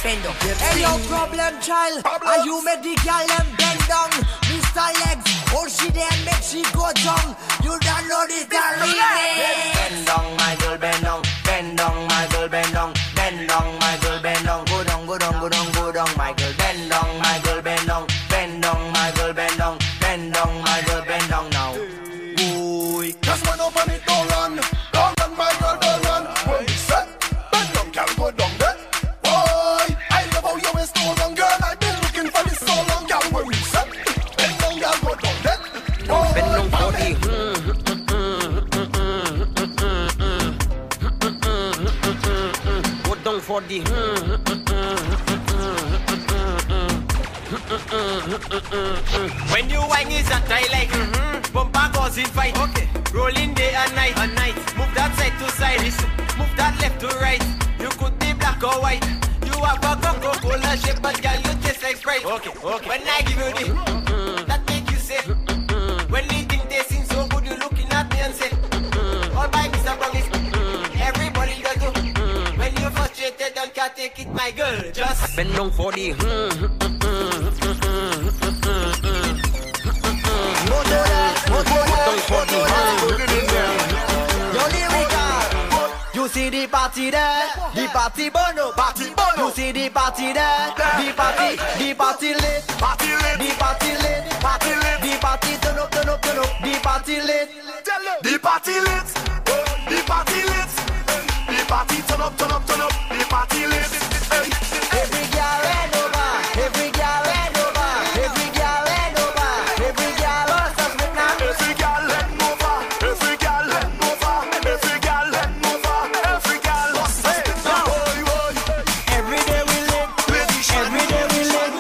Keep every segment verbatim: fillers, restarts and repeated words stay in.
bend down. Hey, your problem, child. Are you make the girl them bend down? Mister Legs, hold she there and make she go down. You don't know this the remix. Bend down, my girl, bend down. Bend down, my girl, bend down. Bend down, my girl, bend down. Go down, go down, go down, go down, my girl. Bend down, my girl, bend down. Bend down, my girl, bend down. Bend down, my girl, bend down now. Ooh, just went up on it, don't run. Don't run, my girl, don't run. When we set, bend down, girl, go down there. Boy, I love how you waist so long, girl. I've been looking for this so long, girl. When we set, bend down, girl, go down there. Boy, bend down for the. Go down for the. When you whine is a tie like mm-hmm. Bumper goes in fight. Okay. Rolling day and night and night. Move that side to side. Move that left to right. You could be black or white. You have a Coca-Cola shape, but girl you taste like Sprite. Okay, okay. When I give you the mm-hmm. that make you say mm-hmm. When they think they seem so good, you looking at me and say mm-hmm. All by Mister Promise. Mm-hmm. Everybody does do. Mm-hmm. When you're frustrated, don't can't take it, my girl. Just bend down for the. Mm-hmm. You see the party there, the party bono, party bono. You see the party there, the party, the party lit, party lit, the party lit, party lit, the party turn up, turn up, turn up, the party lit, the party lit, the party lit, the party turn up, turn up, turn up, the party lit. Every girl ran over, every girl ran over, every girl ran over, every girl lost us with now. Every girl ran over, every girl ran over, every girl ran over, every girl lost us with now. Every day we live, every day we live.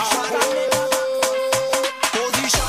Position,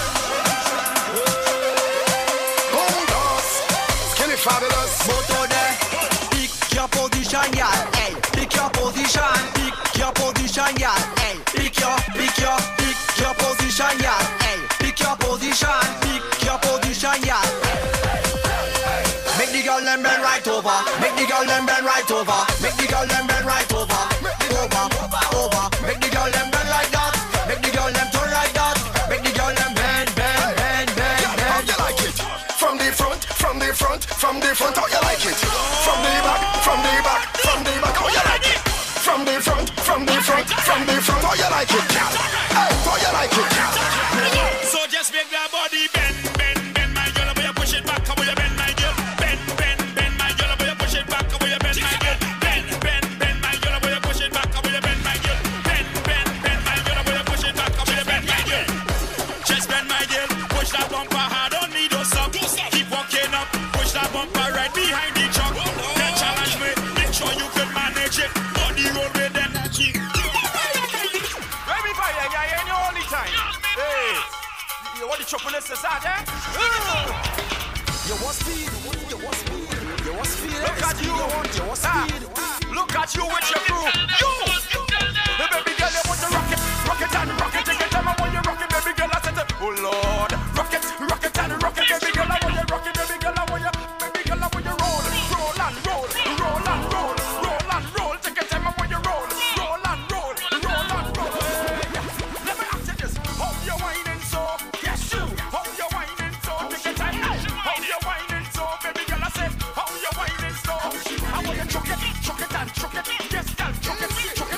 gold dust, skinny fabulous. Moto there, pick your position, y'all. Hey, pick your position, pick your position, y'all. Hey, pick your, pick your, pick your position, y'all. Hey, pick your position, pick your position, y'all. Make the girl them bend right over, make the girl them bend right over, make the girl them bend right over, over, over. Make the girl them bend like that, make the girl them turn like that, make the girl them bend, bend, bend, bend, How bend. you like it? From the front, from the front, from the front. How you like it? From the back, from the back, from the back. How you like it? From the front, from the front, from the front. How you like it? Hey, how you like it? So just make that body bend, bend, bend, my girl. Will you push it back? Will you bend, my girl? Bend, bend, bend, my girl. Will you push it back? Will you bend, my girl? Bend, bend, bend, my girl. Will you push it back? Will you bend, my girl? Bend, bend, bend, my girl. Will you push it back? Will you bend, my girl? Just bend, my girl. Push that bumper hard, don't need no stop. Keep walking up. Push that bumper right behind the truck. Then challenge me. Make sure you can manage it. On the road with them that cheek. Everybody, I ain't all the time. Hey, you want the chocolate out there? You want speed? You want speed? You want speed? Look at you. You want, you want speed? Look at you with your crew. You. Hey, baby girl, you want to rock it, rock it and rock it. Take your time, I want you rock it, baby girl. I said, oh Lord, rock it, rock it and rock it, baby girl. I want you rock it, baby girl. I want you, baby girl. I want you roll, roll and roll, roll and roll, roll and roll. Take your time, I want you roll, roll and roll, roll and roll. Let me ask you this: how you whining so? Yes, you. How you whining so? Take your time. How you whining so, baby girl? I said, how you whining so? I want you chuck it, chuck it and chuck it. Yes, girl, chuck it, chuck it.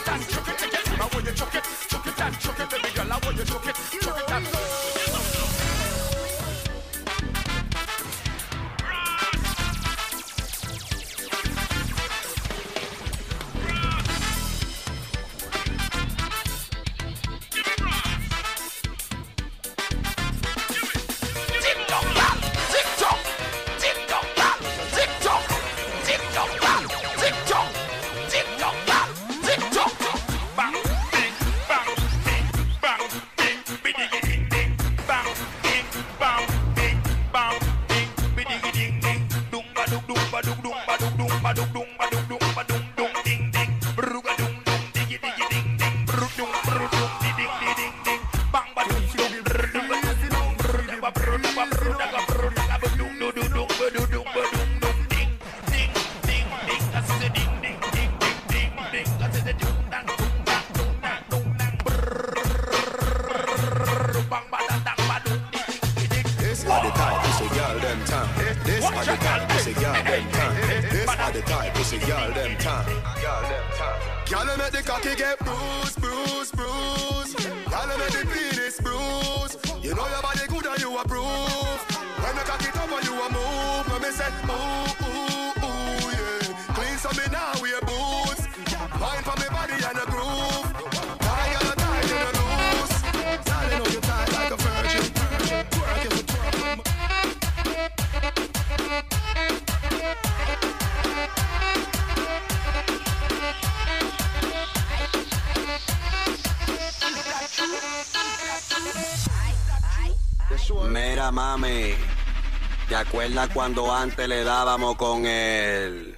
pussy girl them time. This are the time, pussy girl them time. Girl make the cocky get bruised, bruised, bruised. Girl make the penis bruised. You know your body good and you approve. When the cocky top and you a move, when me say ooh ooh ooh yeah. Clean so me now wear boots. Mind for me body and a groove. Tie on a tie in a loose. Darling, know you tie like a virgin. Twerk if you twerk. Mira, mami, ¿te acuerdas cuando antes le dábamos con el...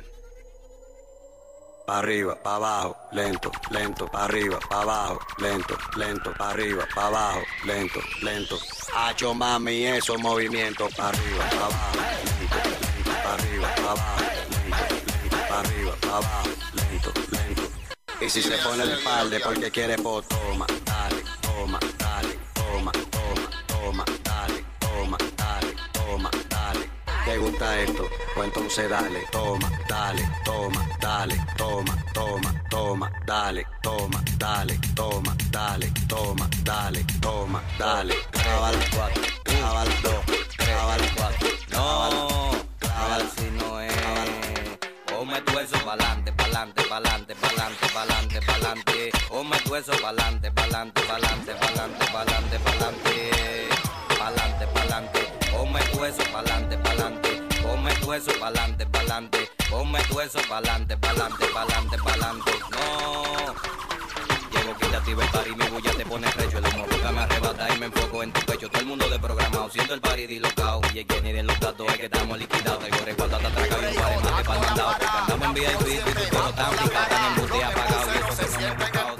Pa' arriba, pa' abajo, lento, lento, pa' arriba, pa' abajo, lento, lento, pa' arriba, pa' abajo, lento, lento. Hacho, mami, esos movimientos pa' arriba, pa' abajo, lento, lento, pa' arriba, pa' abajo, lento, lento, pa' arriba, pa' abajo, lento, lento. Y si se pone de espalda porque quiere, pues toma, dale, toma, dale, toma, toma, toma, dale, toma, dale, toma, dale. ¿Te gusta esto? Pues entonces dale, toma, dale, toma, dale, toma, toma, toma, dale, toma, dale, toma, dale, toma, dale, toma, dale. Clava las cuatro, clava las dos, clava las cuatro. No, clava si no es. Ponme tu eso pa'lante, pa'lante, pa'lante, pa'lante, pa'lante, pa'lante. Ponme tu eso pa'lante, pa'lante, pa'lante, pa'lante, pa'lante, pa'lante. Pa'lante, pa'lante. Ponme tu eso pa'lante, pa'lante. Ponme tu eso pa'lante, pa'lante. Ponme tu eso pa'lante, pa'lante, pa'lante, pa'lante. No. Llego, quítate el party, mi bulla te pone recho. El humo boca me arrebata y me enfoco en tu pecho. Todo el mundo de programado, siento el party dislocado. Y el que ni de los datos es que estamos liquidados. El corre cuando te atraca y un par más que para el mandado. Porque andamos en V I P y tu pelo tan picado, tan embute apagado. Y eso que no me he buscado.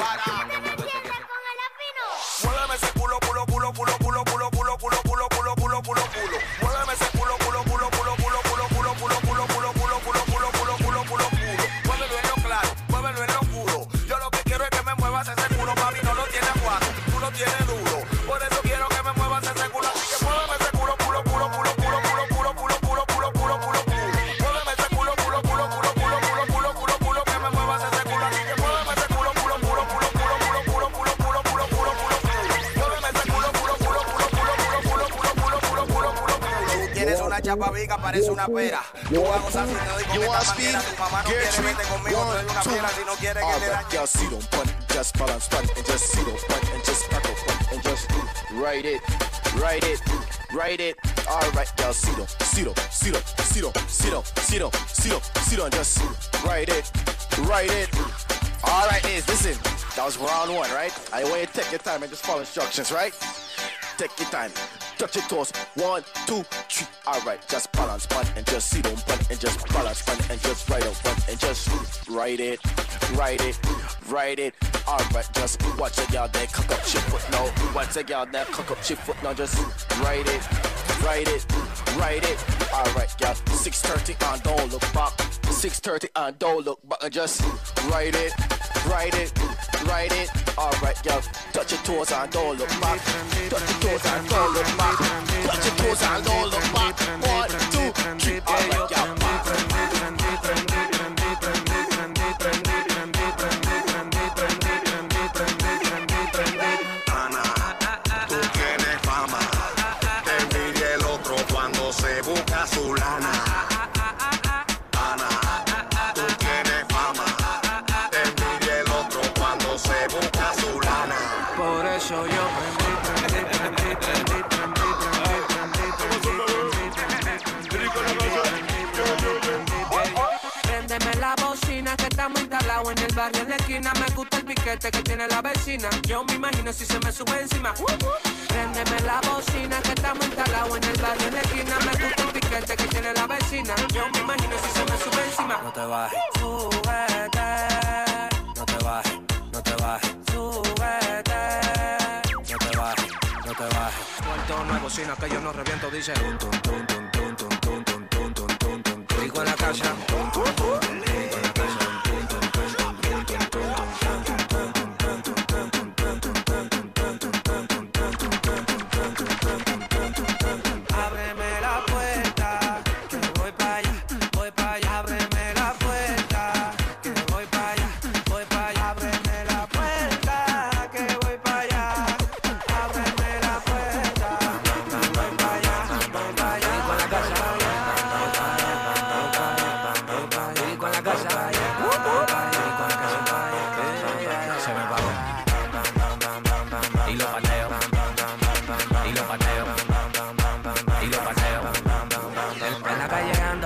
Muéveme ese culo, culo, culo, culo, culo, culo, culo, culo, culo, culo, culo, culo, culo. Muéveme ese culo, culo, culo, culo, culo, culo, culo, culo, culo, culo, culo, culo, culo, culo, culo, culo, culo. Muévelo en lo claro, muévelo en lo oscuro. Yo lo que quiero es que me muevas ese culo, mami, no lo tiene aguado, tú lo tienes duro. Por eso quiero que me muevas ese culo, así que muéveme ese culo, culo, culo, culo, culo, culo, culo, culo, culo, culo, culo, culo, culo. Muéveme ese culo, culo, culo, culo, culo, culo, culo, culo, culo, que me muevas ese culo, así que muéveme ese culo, culo, culo, culo, culo, culo, culo, culo, culo, culo, culo, culo. Tienes una chapa viga, parece una pera. Tú vas a gozar si te doy con esta manguera. Tu mamá no quiere verte conmigo, tú eres una fiera si no quiere que le dañe. Y'all see them punt, just balance punt, and just see them punt, and just back up punt, and just ride it, ride it, ride it. All right, y'all see them, see them, see them, see them, see them, see them, see them, see them, just ride it, ride it. All right, Liz, listen, that was round one, right? I want you to take your time and just follow instructions, right? Take your time. Touch your toes, one, two, three. All right, just balance punt and just sit on punt and just balance punt and just ride up punt and just ride it, ride it, ride it. All right, just watch a girl there cock up she foot now. Watch a girl there cock up she foot now. Just ride it, ride it, ride it. All right, girl. six thirty and don't look back. six thirty and don't look back and just ride it, ride it, ride it. All right, girl. Touch your toes and don't look back. Touch your toes and don't look back. Touch your toes and don't look back. One, two, three. All right, girl. Ana, tú tienes fama. Te envidia el otro cuando se busca su lana. Ana, tú tienes fama. Te envidia el otro cuando se busca su lana. Por eso yo prendí, prendí, prendí, prendí, Préndeme la bocina que estamos instalados en el barrio en la esquina. Me gusta el piquete que tiene la vecina. Yo me imagino si se me sube encima. Préndeme la bocina que estamos instalados en el barrio en la esquina. Me gusta el piquete que tiene la vecina. Yo me imagino si se me sube encima. No te bajes, súbete. No te bajes, no te bajes, súbete. No te bajes, no te bajes. Cuarto nuevo, bocina que yo no reviento, dice tum tum tum tum tum tum tum tum tum tum tum tum. Rico en la casa. Ábreme la puerta, que voy para allá.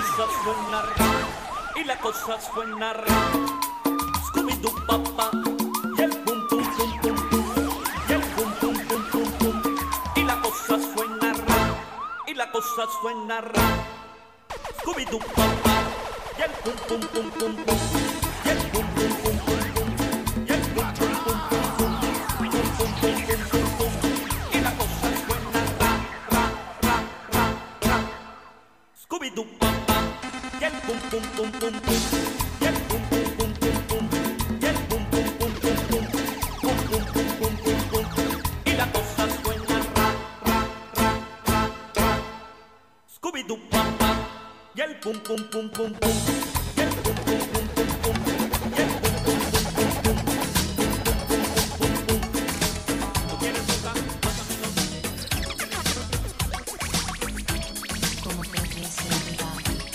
cosa suena raro, y la cosa suena raro. Scooby-Doo papá, y el pum pum pum pum pum, y el pum pum pum pum pum, y la cosa suena raro, y la cosa suena raro. Scooby-Doo papá, y el pum pum pum pum pum, y el pum pum pum pum pum, y el pum pum pum pum pum, pum pum pum pum pum pum, y la cosa suena ra ra ra ra ra. Scooby-Doo papá, y el pum pum pum pum pum, y el pum pum pum pum pum, y el pum pum pum pum pum, pum pum pum pum pum pum, y la cosa suena ra ra ra ra ra. Scooby-Doo papá, y el pum pum pum pum pum, y el pum pum pum pum pum, y el pum pum pum pum pum, pum pum pum pum pum. ¿Tú quieres tocar? Como podría ser verdad.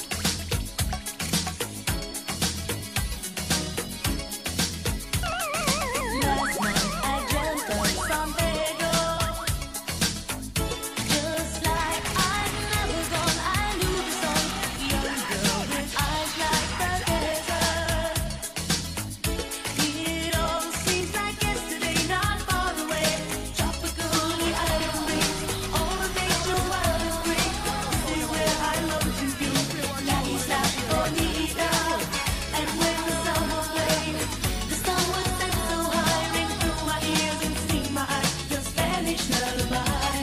Last night I dreamt of San Pedro. Just like I'd never gone, I knew the song. Young girl with eyes like the desert. It all seems like yesterday, not far away. Tropically irony, all the nature wild and free. This is where I long to be. La Isla Bonita. And when the summer played, the sun was set so high, ring through my ears and sting my eyes. Your Spanish lullaby.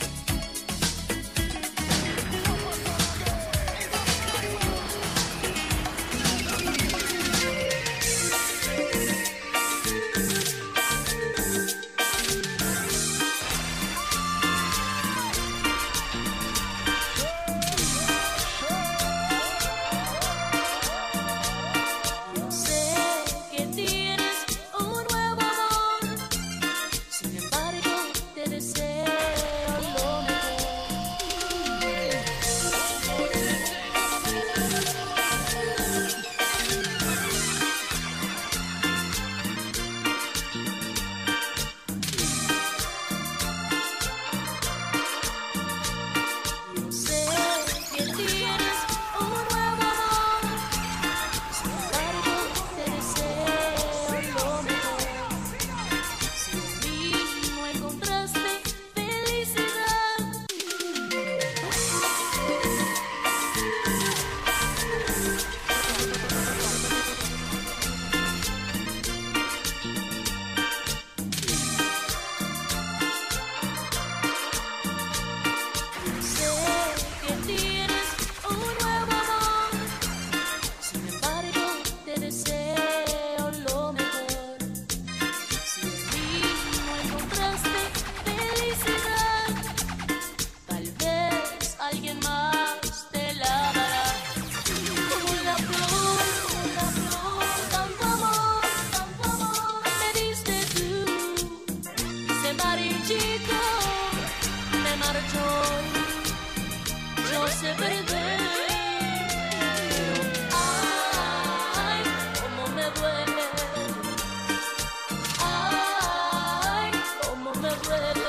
Yo sé que tienes un nuevo amor, sin embargo te deseo lo mejor. Yo sé que tienes un nuevo amor, sin embargo te deseo lo mejor. Si en mí no encontraste felicidad, yo sé que tienes un nuevo amor, sin embargo te deseo lo mejor. Si en mí no encontraste felicidad, tal vez alguien más te la dará. Como la flor, como la flor, tanto amor, tanto amor me diste tú. Ese marichito me marchó, yo sé perder. Pero ay, cómo me duele. Ay, cómo me duele.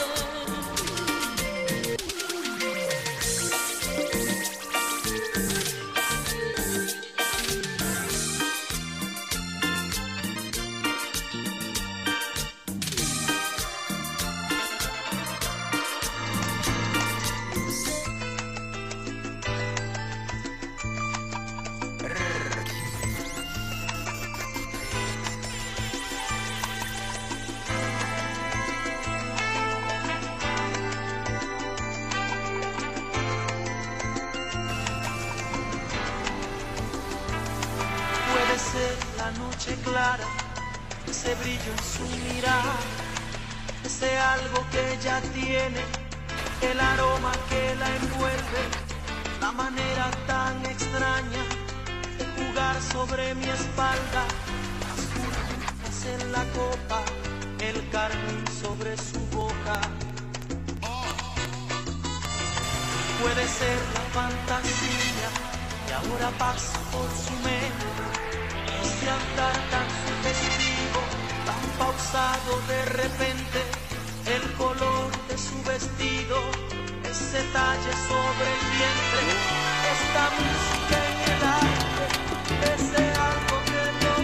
Puede ser la noche clara, ese brillo en su mirada, ese algo que ella tiene, el aroma que la envuelve, la manera tan extraña de jugar sobre mi espalda, las burbujas en la copa, el carmín sobre su boca. Puede ser la fantasía que ahora pasa por su mente, este andar tan sugestivo, tan pausado de repente, el color de su vestido, ese talle sobre el vientre, es esta música en el aire, ese algo que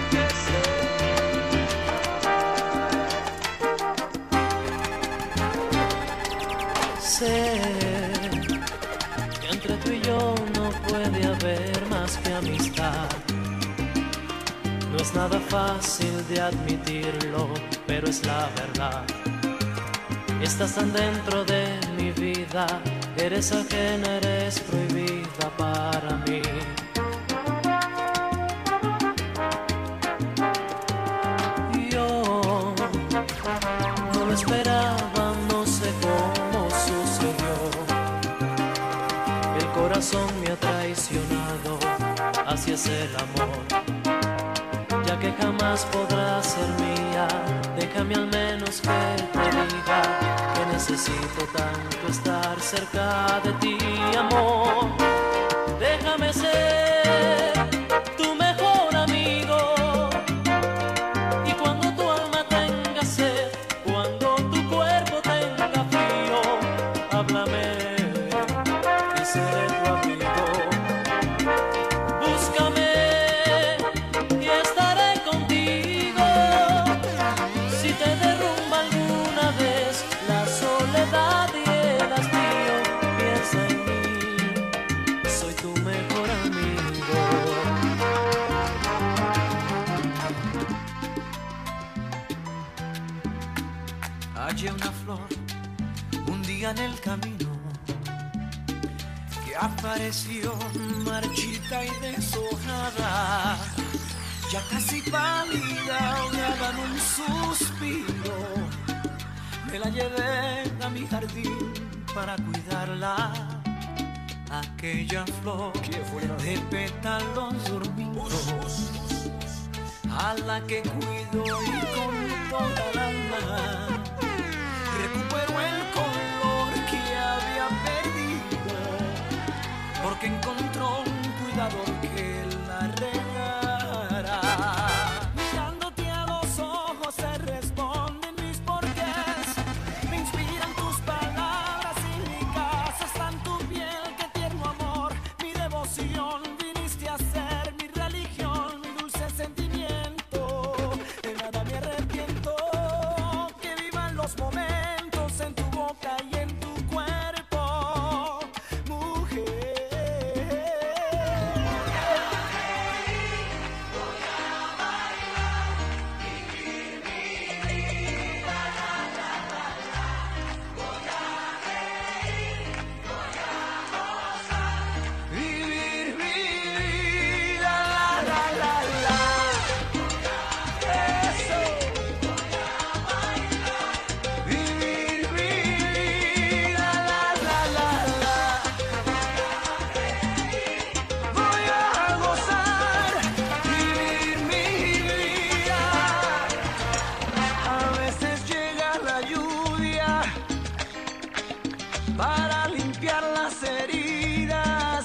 enloquece. Sé que entre tú y yo no puede haber más que amistad. No es nada fácil de admitirlo, pero es la verdad. Estás tan dentro de mi vida, eres ajena, eres prohibida para mí. Yo no lo esperaba, no sé cómo sucedió. El corazón me ha traicionado, así es el amor. Ya que jamás podrás ser mía, déjame al menos que te diga que necesito tanto estar cerca de ti, amor. Déjame ser tu mejor amigo, y cuando tu alma tenga sed, cuando tu cuerpo tenga frío, háblame y seré tu amigo. Búscame y estaré contigo. Si te derrumba alguna vez la soledad y el hastío, piensa en mí, soy tu mejor amigo. Hallé una flor un día en el camino que apareció marchita y deshojada, ya casi pálida, ahogada en un suspiro. Me la llevé a mi jardín para cuidarla, aquella flor de pétalos dormidos, a la que cuido y con toda el alma recupero el color que había perdido, porque encontró un cuidador que la regara. Mirándote a los ojos se responden mis porqués, me inspiran tus palabras y mi casa está en tu piel, qué tierno amor, mi devoción, viniste a ser mi religión, mi dulce sentimiento, de nada me arrepiento, que vivan los momentos en tu boca y en tu cuerpo, mujer. Vivir mi vida, la, la, la, la. Eso. Vivir mi vida, la, la, la, la. Voy a gozar, vivir mi vida. A veces llega la lluvia para limpiar las heridas,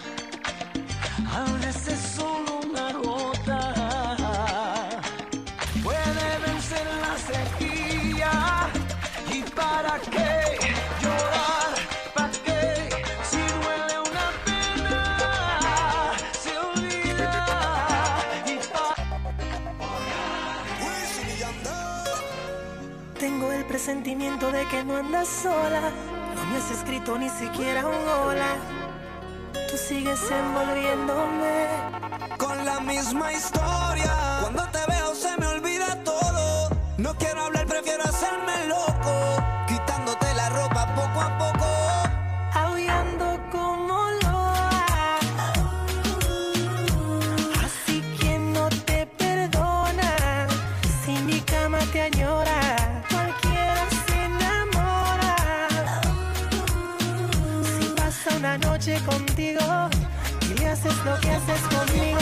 a veces solo una gota puede vencer la sequía. ¿Y para qué llorar? ¿Para qué? Si duele una pena, se olvida. Y pa- Tengo el presentimiento de que no andas sola. No me has escrito ni siquiera un hola. Tú sigues envolviéndome con la misma historia. Cuando te veo se me olvida todo. No quiero hablar, prefiero hacerme loco, quitándote la ropa poco a poco. aullando como loa. Así que no te perdona si mi cama te añora. Cualquiera se enamora si pasa una noche contigo y le haces lo que haces conmigo.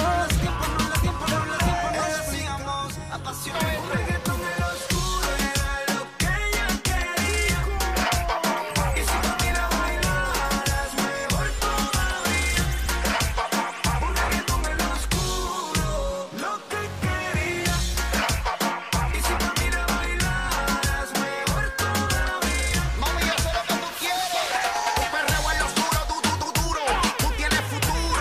Tú tienes futuro.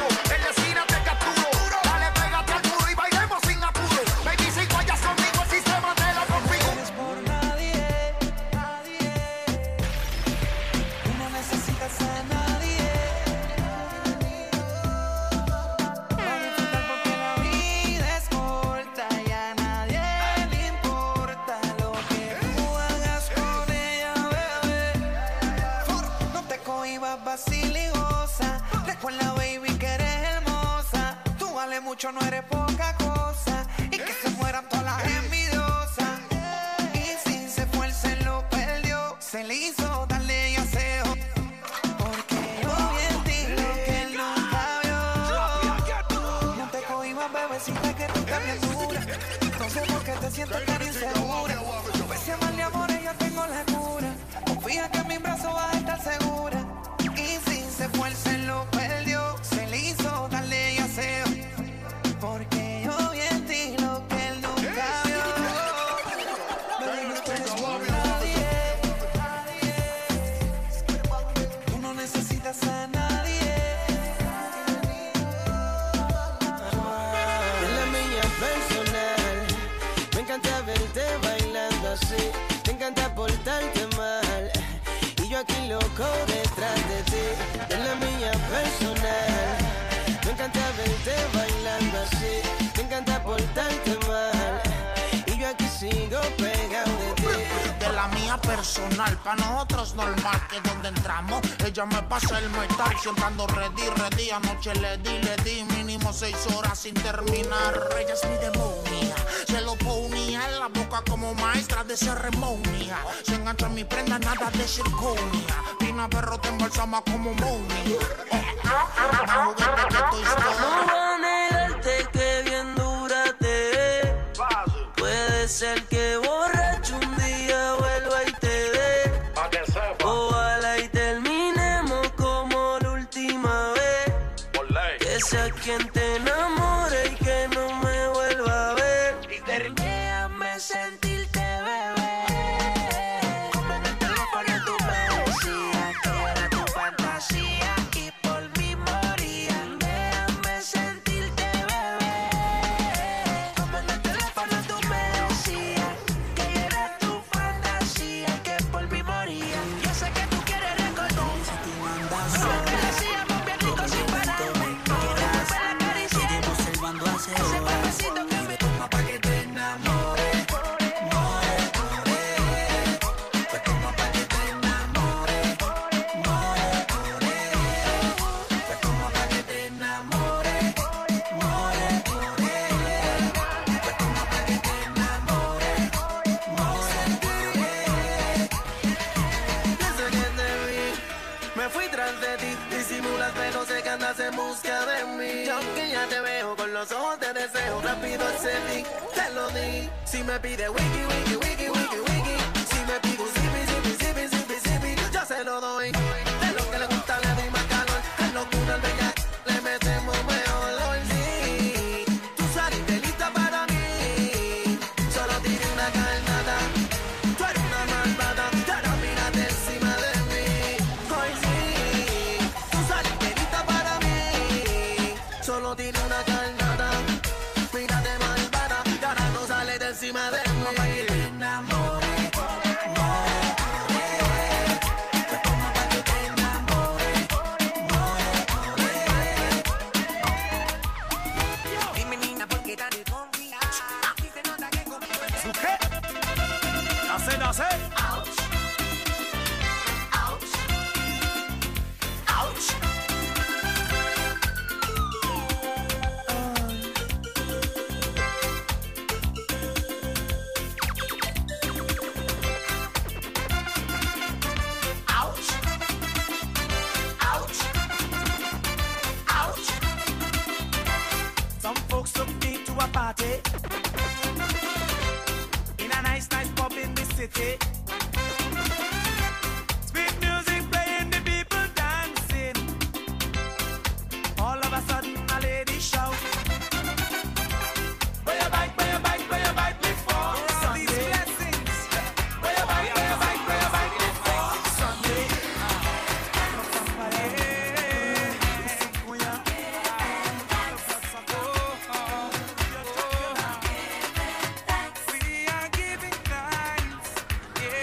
ibas vaciligosa. Recuerda, baby, que eres hermosa. Tú vales mucho, no eres poca cosa. Y que se mueran todas las envidiosas. Y si se fue, él se lo perdió. Se le hizo darle y aseo. Porque yo vi en ti lo que él nunca vio. No te cohibas, bebecita, que tú también dura. No sé por qué te sientes tan insegura. Pese a mal de amores, yo tengo la cura. Confía que en mi brazo vas a estar segura. Y si se fue, él se lo perdió. Se le hizo darle y aseo. Porque yo vi en ti lo que él nunca vio. Me dijiste eres como nadie. Tú no necesitas a nadie. Es la mía personal. Me encanta verte bailando así. Me encanta portarte mal. Y yo aquí loco detrás de ti. Es la mía personal. Me encanta verte bailando así. Me encanta portarte mal. Y yo aquí sigo pegado de ti. De la mía personal, pa' nosotros normal. Que donde entramos, ella me pasa el metal. Siempre ando ready, ready. Anoche le di, le di mínimo seis horas sin terminar. Ella es mi demonia. Se lo ponía en la boca como maestra de ceremonia. Se engancha en mi prenda, nada de circonia. Pina perro te embalsama como momia. Más juguete que tu historia. No voy a negarte que bien dura te ve. Puede ser que borracho un día vuelva y te dé. Ojalá y terminemos como la última vez. Que sea quien te enamore y que no me vuelva a ver. Déjame sentirte, bebé. Como en el teléfono tú me decías que era tu fantasía y por mí moría. Déjame sentirte, bebé. Como en el teléfono tú me decías que era tu fantasía y que por mí moría. Yo sé que tú quieres recordar lo que decíamos bien rico sin parar. Quieres volver a acariciar ese cuerpecito que me toma pa' que te enamores. Me fui tras de ti, disimulas pero sé que andas en busca de mí. Y aunque ya te veo con los ojos de deseo, rápido accedí, te lo di. Si me pide wiki, wiki, wiki, wiki, wiki. Si me pide un zipi, zipi, zipi, zipi, zipi, yo se lo doy. De lo que le gusta le doy más calor. Es locura al bella, le metemos mejor hoy sí. Tú saliste lista para mí, solo tiré una carnada. Tú eres una malvada, pero mírate encima de mí. Hoy sí, tú saliste lista para mí, solo tiré una carnada. Mírate malvada, y ahora no sales de encima de mí. Pa' que te enamores. Dime, niña, ¿por qué tan desconfiada? Si se nota que conmigo es ¿Su qué? Nace, nace. Ouch. Ouch. Ouch. Ouch. Ouch. Ouch. Some folks took me to a party in a nice, nice pub in the city. Sweet music playing, the people dancing. All of a sudden, a lady shout, "Where your bike, where your bike, where your bike before Sunday? These blessings. Where your bike, where your bike, where your bike before Sunday?" We are giving thanks, yeah.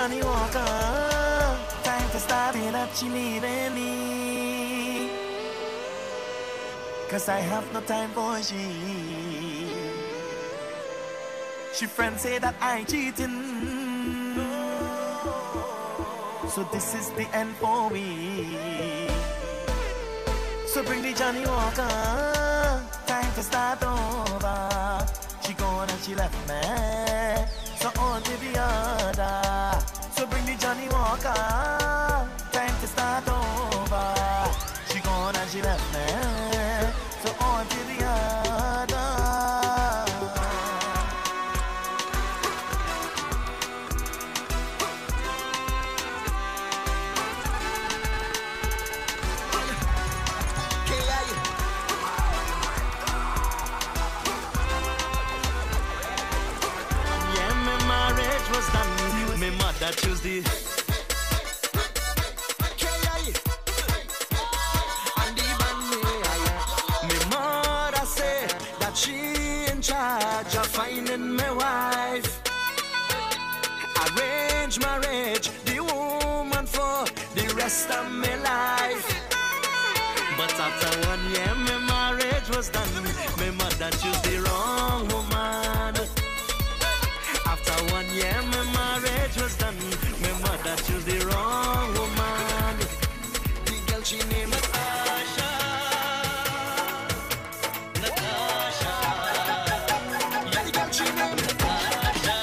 Johnny Walker. Time to start it up, she leaving me. Cause I have no time for she. She friends say that I cheating. So this is the end for me. So bring the Johnny Walker. Time to start over. She gone and she left me. So on to the other. So bring the Johnny Walker. Time to start over. She gone and she left me. So on to the other. Me mother Tuesday. And even me, me mother say that she in charge of finding my wife. Arrange marriage, the woman for the rest of my life. But after one year, my marriage was done. My mother chose the wrong woman. After one year, my marriage was done. My mother chose the wrong woman. The girl she named Natasha. Natasha. Yeah, the girl she named Natasha.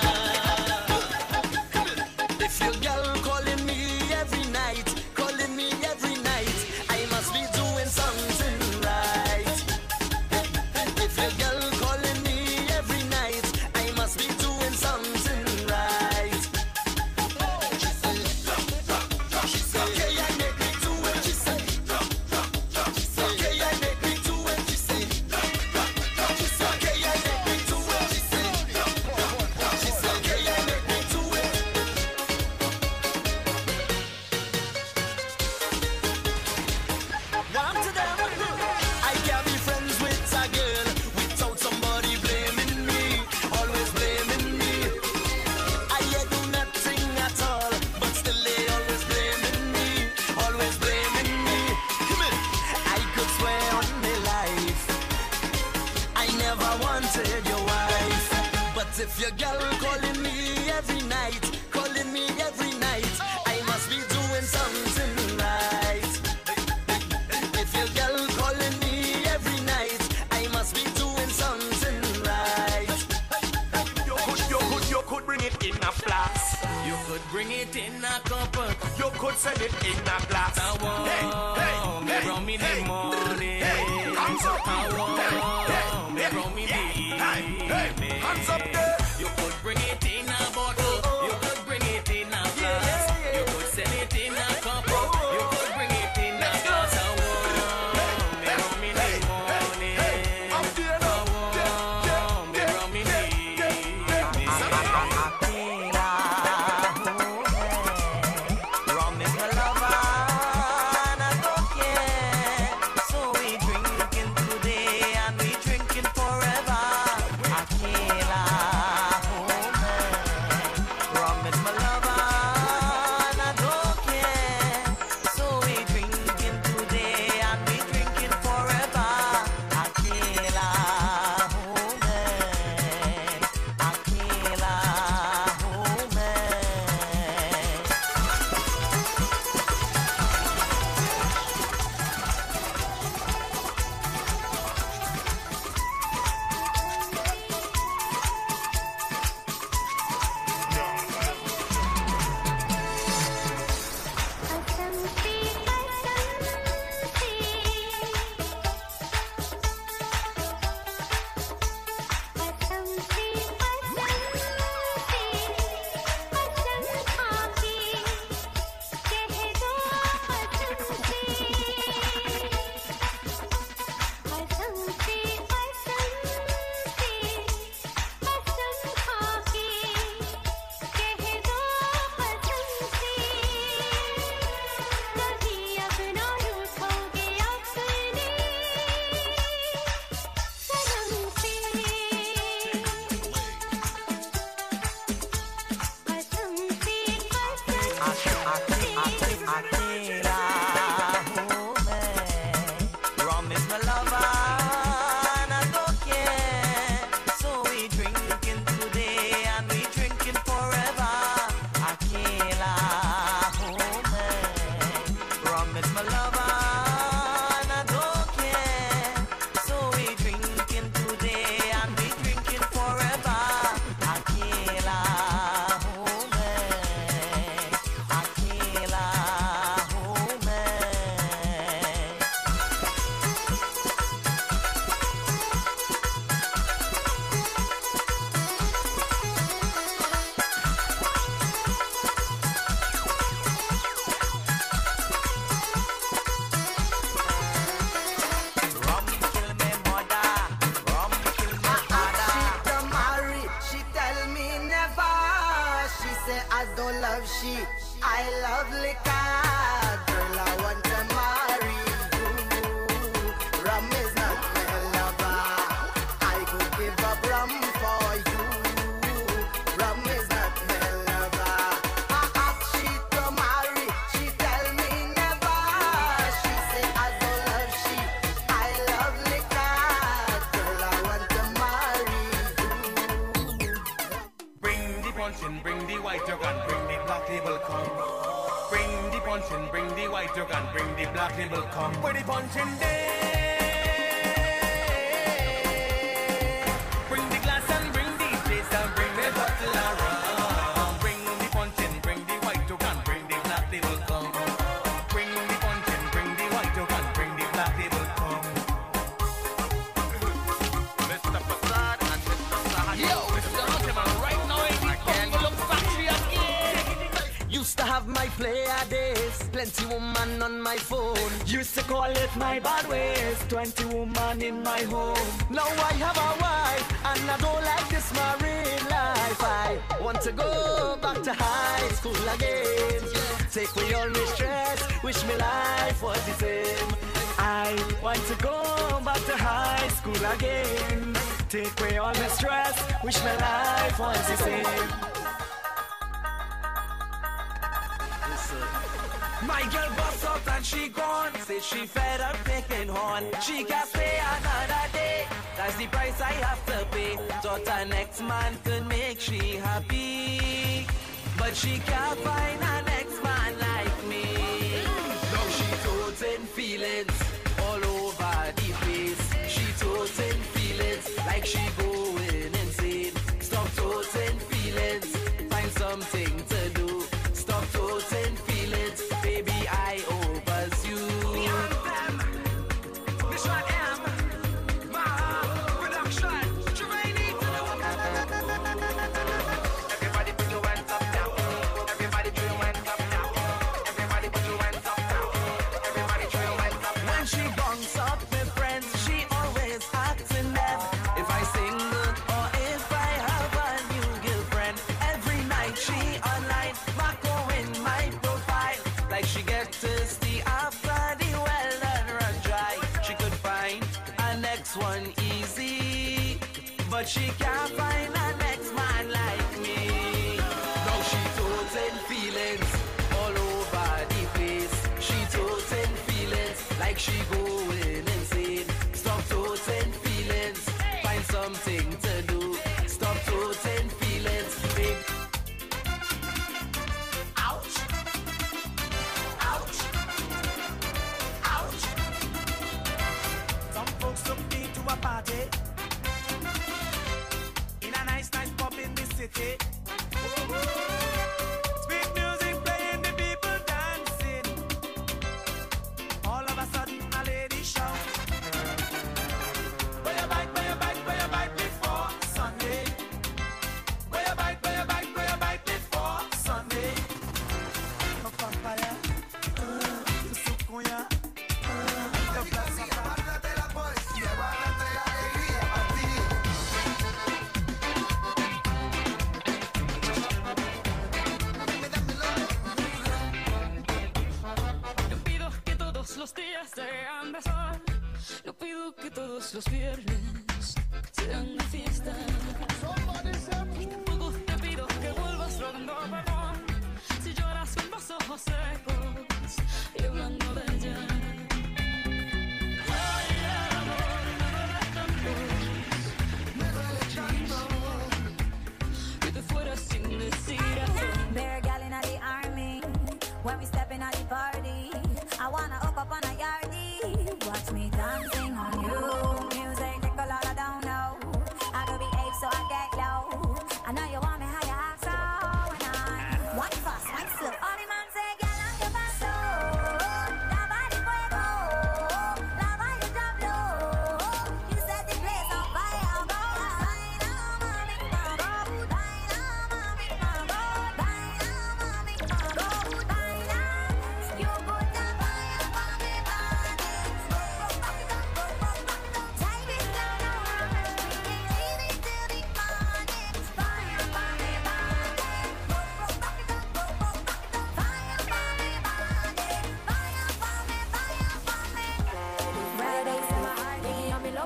If your girl calling me every night, calling me every night, I must be doing something right. If your girl calling me every night, I must be doing something right. She said, she said, okay, I make me do it. She said, she said, okay, I make me do it. She said, she said, okay, I make me do it. She said, she said, okay, I make me do it. One to them, I can't be friends with a girl without somebody blaming me, always blaming me. I yet do nothing at all, but still they always blaming me, always blaming me. I could swear on my life, I never wanted your wife. But if your girl calling me every night, calling me every night, I must be doing something right. If your girl calling me every night, I must be doing something right. You could, you could, you could bring it in a flask. You could bring it in a cup. You could send it in a glass. Hey, hey, me hey, brought me hey, the morning. hey, hands up. I want Hey, me hey, brought me hey, the hey, hey, hands up there. You could bring it in a bottle. You could bring it in a glass. You could send it in a cup. You could bring it in a glass. I want me brought me the morning. I want me brought me Rum is my lover, and I don't care. So we drinking today. love she. I love liquor. Girl, I want to marry you. Rum is not my lover. I could give up rum for you. Rum is not my lover. I ask she to marry. She tell me never. She say I don't love she. I love liquor. Girl, I want to marry you. Bring the punch in, bring the white jug and bring the black label come. Bring the punch in, bring the white jug and bring the black label come. Put the punch in there. Bring the glass and bring the place and bring the bottle around. Bring the punch in, bring the white jug and bring the black label come. Bring the punch in, bring the white jug and bring the black label come. Mister Facade and Mister Sahad. Yo, Mister Hunterman, right now in the Buffalo factory again. Used to have my player days, plenty woman on my phone. Used to call it my bad ways, twenty woman in my home. Now I have a wife, and I don't like this married life. I want to go back to high school again. Take away all my stress, wish my life was the same. I want to go back to high school again. Take away all my stress, wish my life was the same. My girl bust out and she gone. Say she fed up picking horn. She can't stay another day. That's the price I have to pay. Thought her next man could make she happy, but she can't find her next man like me. Now she toting feelings all over the place. She toting feelings like she going insane. Stop toting feelings, find something to do. Stop toting feelings, baby, I overs you. This one am my production. Everybody put your hands up now. Everybody put your hands up now. Everybody put your hands up now. Everybody put your hands up now. When she bunks up with friends, she always acting mad. If I single or if I have a new girlfriend, every night she online, Marco in my profile, like she get thirsty after the well done run dry. She could find a next one easy, but she can't find a next man like me. Now she toting feelings all over the place. She toting feelings like she going insane. Stop toting feelings, find something to do. Stop toting feelings, babe. Ouch. Ouch. Ouch. Some folks took me to a party in a nice, nice pub in the city. Sweet music playing, the people dancing. All of a sudden, a lady shout, "Where your bike, where your bike, where your bike before Sunday? Where your bike, where your bike, where your bike before Sunday?" Oh, papaya, uh, susukuya, uh, yo plaza, guárdate la poesía, guárdate la alegría para ti. Yo pido que todos los días sean de sol. Yo pido que todos los viernes sean de fiesta. Y tampoco te pido que vuelvas rodando perdón si lloras con los ojos secos y hablando de ella. Ay, amor, me duele tanto, me duele tanto que te fueras sin decir eso. Bear gal in the army, when we step in at the party, I wanna hook up on a yardie. Watch me dancing on you, music tickle all I don't know. I could behave so I get low. I know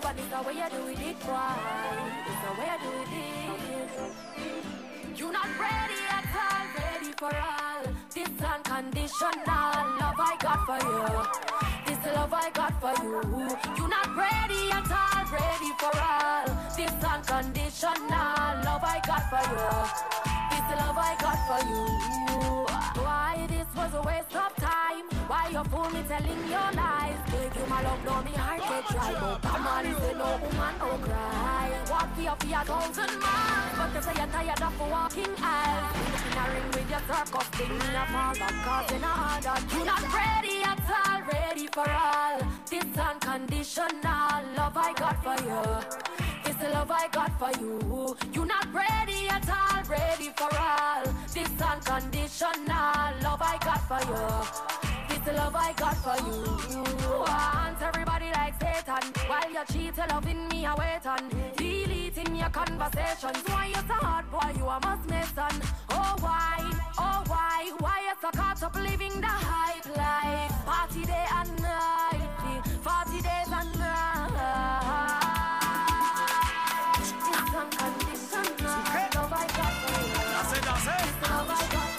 but it's the way you do it, it boy. It's the way you do it. You're not ready at all, ready for all. This unconditional love I got for you. This love I got for you. You're not ready at all, ready for all. This unconditional love I got for you. This love I got for you. Why this was a waste of time? Why you fool me telling your lies? Give you my love, no me heart get dry. But come on, say no woman, no cry. Walk for you for a thousand miles, but you say you're tired of walking aisles. In a ring with your circus thing, in a fall back, cause in a order. You're not ready at all, ready for all. This unconditional love I got for you. This love I got for you. You're not ready at all, ready for all. This unconditional love I got for you. This love I got for you. Want everybody like Satan. While you cheat, you loving me, I wait on. Deleting your conversations. Why you so hard, boy, you a must mason. Oh why, oh why, why you so caught up living the hype life? Party day and night, forty days and night. This unconditional love I got for you. That's it, that's it. This love I got for you.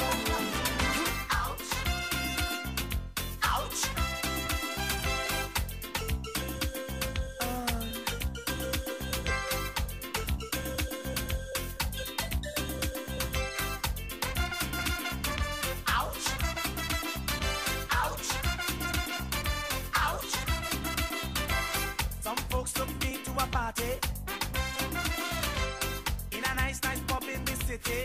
Party in a nice, nice pub in the city.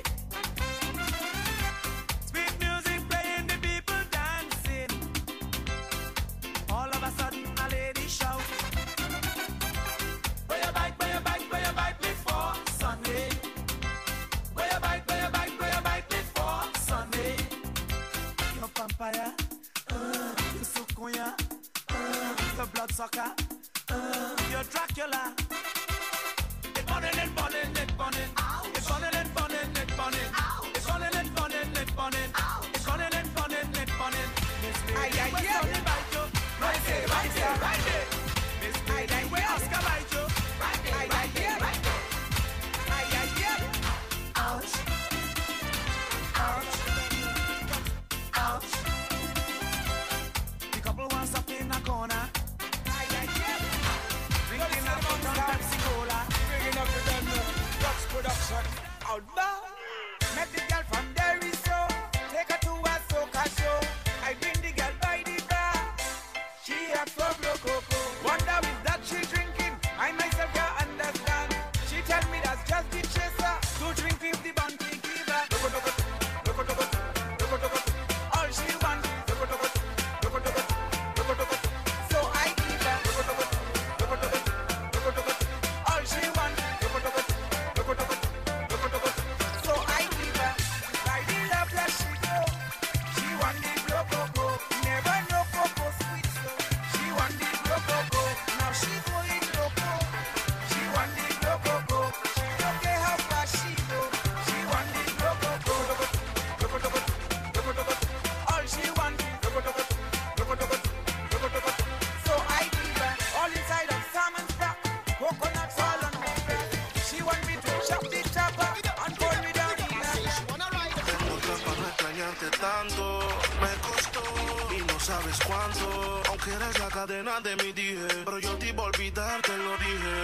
Sweet music playing, the people dancing. All of a sudden, a lady shout, "Where you bike, where you bike, where you bike before Sunday? Where you bike, where you bike, where you bike before Sunday? Your vampire, uh, you sukunya, uh, the bloodsucker. Uh, you're Dracula. It's burning, it's burning, it's burning. It's burning, it's burning, it's burning. It's burning, it's burning, it's burning. It's burning, it's burning, it's burning. Miss Lady, Ay, ay, where's ay. Tony Baito? Right there, right there, right there. Miss Lady, where's Oscar Baito? Right there, right there, right there. Ay, ay, ay. Ouch. Ouch. Ouch. The couple wants up in a corner. Drinking up from Pepsi Cola. Bringing up the Denver Dutch production. Out now. Met the girl from Derry, so take her to a soca show. I bring the girl by the bar. She had for Coco. Wonder with that she drinking. I myself can't understand. She tell me that's just the chaser. To drink with the bounty giver. All she wants. So I give her. All she wants. So I give her. By the love that she go. She want the blow coco. Never know coco sweet so. She want the blow coco. Now she going loco. She want the blow coco. She don't care how far she go. She want the blow coco. All she want. So I give her all inside of salmon stock, coconuts all on my breast. She want me to chop the chopper and pour me down in her. Tengo trampa no extrañarte tanto, me costó y no sabes cuánto. Aunque eres la cadena de mi dije, pero yo te iba a olvidar, te lo dije.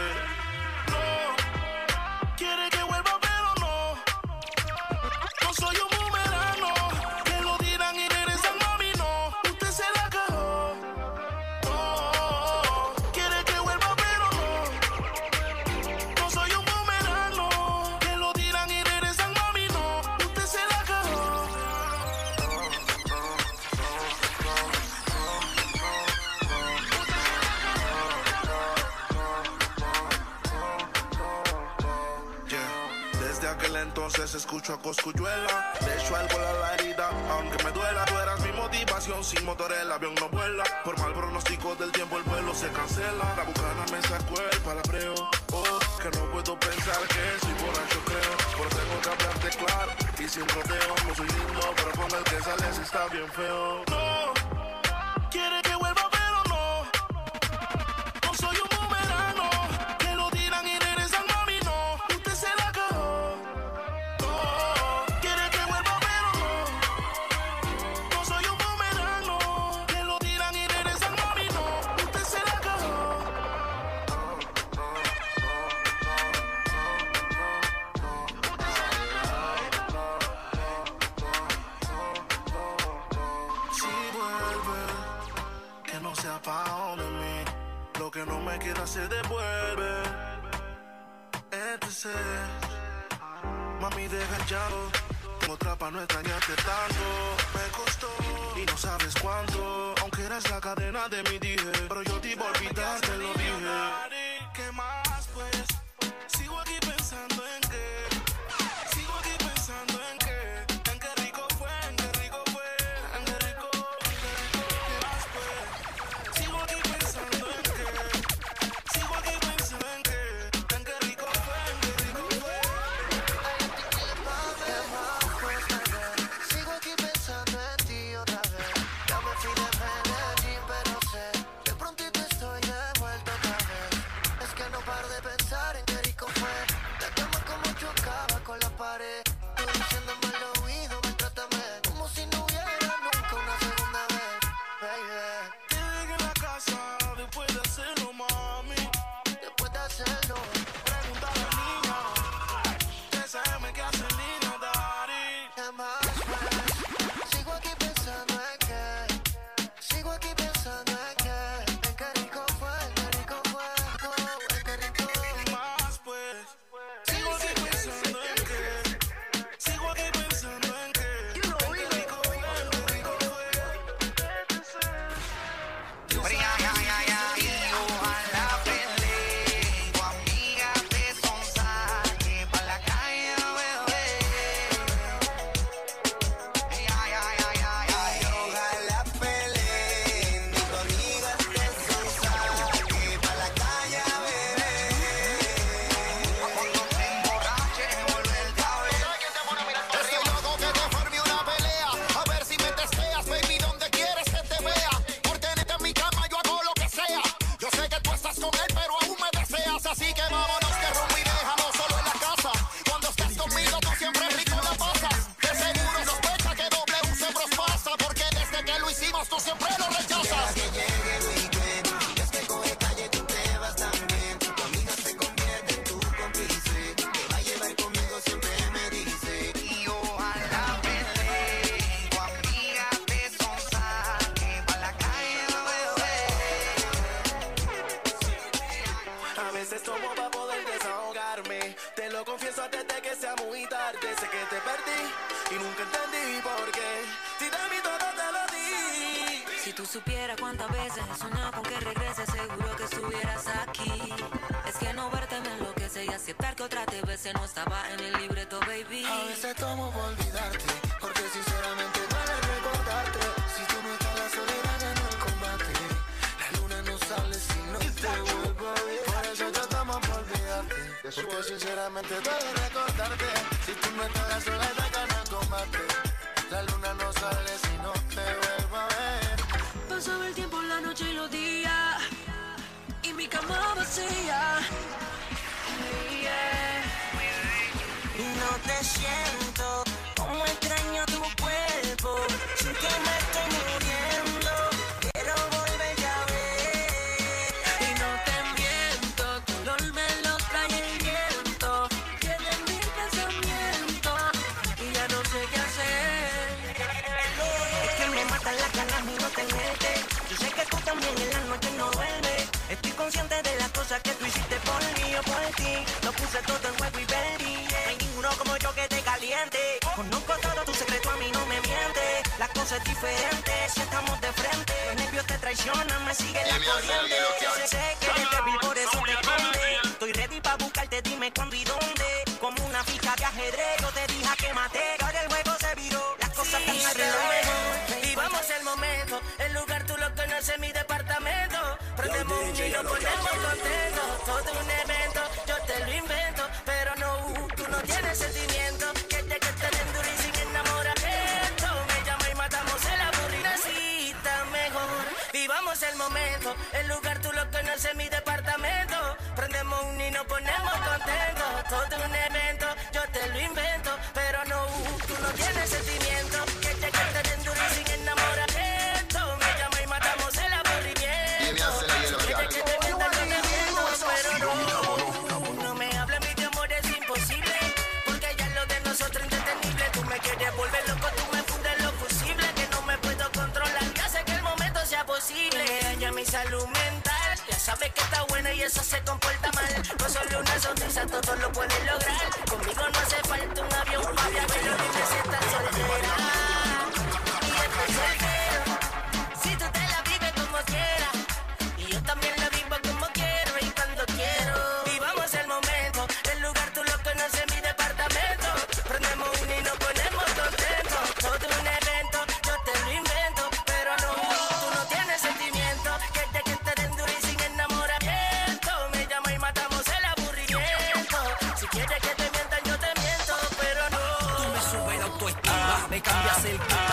No, quiere que vuelva pero no. No soy un boomerang, que lo dirán y regresan, mami, no. Usted se la cagó. No, quiere que vuelva pero no. No soy un boomerang, no, que lo dirán y regresan, mami, no. Usted se la cagó. Yeah. Desde aquel entonces escucho a Cosculluela. Le echo algo a la herida, aunque me duela. Tú eras mi motivación, sin motor el avión no vuela. Por mal pronóstico del tiempo el vuelo se cancela. La bucana me sacó el palabreo. Oh, que no puedo pensar que soy borracho creo. Pero tengo que hablarte claro y sin rodeo. No soy lindo, pero con el que sales está bien feo. No, quiere que vuelva pero no. No soy un boomerang, no, se devuelve. Etc. Mami, deja el llanto. Tengo otra pa' no extrañarte tanto. Me costó y no sabes cuánto. Aunque eres la cadena de mi dije, pero yo te iba a olvidar, te lo dije. ¿Qué más pues? Sigo aquí pensando en qué. Sigo aquí pensando en qué. En qué rico fue, en qué rico fue. En qué rico, en qué rico. ¿Qué más pues? Sigo aquí pensando en qué. Sigo aquí pensando en qué. En qué rico fue, en qué rico fue. Sigo aquí pensando en ti otra vez. Ya me fui de Medellín, pero sé que prontito estoy de vuelta otra vez. Es que no paro de pensar en qué rico fue. La cama como chocaba con la pared. Tú diciéndome al oído, maltrátame como si no hubiera nunca una segunda vez, baby. Te dejé en la casa después de hacerlo, mami. Después de hacerlo, pregunta a la niña. T S M que hace niño, daddy. ¿qué más pues? Sigo aquí pensando en qué. Sigo aquí pensando en qué. En qué rico fue, en qué rico fue. Oh, en qué rico. ¿Qué más pues? Sigo aquí pensando en qué. Sigo aquí pensando en qué. En qué rico fue, en qué rico fue. Pero ya, ya, ya, ya, y ojalá peleen. Tu amiga te sonsaque pa' la calle a beber. Ya, ya, ya, ya, ya, y ojalá peleen. Tu amiga te sonsaque pa' la calle a beber. Cuando te emborraches, volverte a ver. Estoy loco que te forme una pelea. A ver si me testeas, baby, donde quieres que te vea. Por tenerte en mi cama yo hago lo que sea. Yo sé que tú estás con él, pero aún me deseas. Así que vámonos de rumbo y déjanos solo en la casa. Cuando estás conmigo tú siempre rico la pasas. De seguro sospecha que doble un se pasa. Porque desde que lo hicimos tú siempre lo rechazas. Que llegue el weekend, y es que coge calle tú te vas también. Tu amiga se convierte en tu cómplice. Te va a llevar conmigo siempre me dice. Y ojalá peleen. Tu amiga te sonsaque pa' la calle a beber. A veces tomo para poder desahogarme. Te lo confieso antes de que sea muy tarde. Sé que te perdí y nunca entendí por qué. Si de mí todo te lo di. Si tú supieras cuántas veces he soñado con que regreses, seguro que estuvieras aquí. Es que no verte me enloquece y aceptar que otra te veces no estaba en el libreto, baby. a veces tomo por olvidarte, porque sinceramente duele recordarte. Si tú no estás, la soledad ganó el combate. La luna no sale si no te vuelvo a ver. Por eso yo tomo por olvidarte, porque sinceramente duele recordarte. Si tú no estás, la soledad ganó el combate. La luna no sale si no te vuelvo a ver. Pasaba el tiempo, la noche y los días, y mi cama vacía. Yeah. Y no te siento, como extraño tu cuerpo. Sin que me estoy muriendo, quiero volverte a ver. Y no te miento, tu olor me lo trae el viento. Tiene mil pensamientos y ya no sé qué hacer. Es que me matan las ganas y no tenerte. Yo sé que tú también en la noche no duermes. Estoy consciente de las cosas que tú hiciste por mí o por ti. Lo puse todo en juego y perdí. No hay ninguno como yo que te caliente. Conozco todo tu secreto, a mí no me miente. La cosa es diferente si estamos de frente. Los nervios te traicionan, me siguen la corriente. Sé que eres débil, por eso te esconde. Estoy ready para buscarte, dime cuándo y dónde. Como una ficha de ajedrez, yo te dije a que maté. Ahora el juego se viró, las cosas están al revés. Vivamos el momento, el lugar tú lo conoces, mi departamento. Prendemos un y nos ponemos contentos. Todo un evento, yo te lo invento. Pero no, tú no tienes sentimiento. Que te que te duro y sin enamoramiento. Me llama y matamos el aburrido. Así está mejor. Vivamos el momento, el lugar tú lo conoces, mi departamento. Prendemos un y nos ponemos contentos. Todo un evento, yo te lo invento. Pero no, tú no tienes sentimiento. Que te que te duro y sin enamoramiento. Me llama y matamos el aburrimiento. Que te que te mientan los vientos. Pero no, no me hables, mi amor, es imposible. Porque ya lo de nosotros es indetenible. Tú me quieres volver loco, tú me fundes lo fusible. Que no me puedo controlar y hace que el momento sea posible. Ya mi salud mental, ya sabes que está eso se comporta mal. Con solo una sonrisa todo lo puedes lograr. Conmigo no hace falta un avión para viajar. Dime si estás soltera. Y estoy soltero. Si tú te la vives como quieras. Y yo también la vivo como quiero y cuando quiero. Vivamos el momento. El lugar tú lo conoces, mi departamento. Prendemos uno y nos ponemos contentos. Todo un evento, yo te lo invento. Pero no, tú no tienes sentimiento. Que de que te den duro y sin enamoramiento. Me llama y matamos el aburrimiento. Si quieres que te mientan, yo te miento. Pero no. Tú me subes la autoestima, me cambias el clima.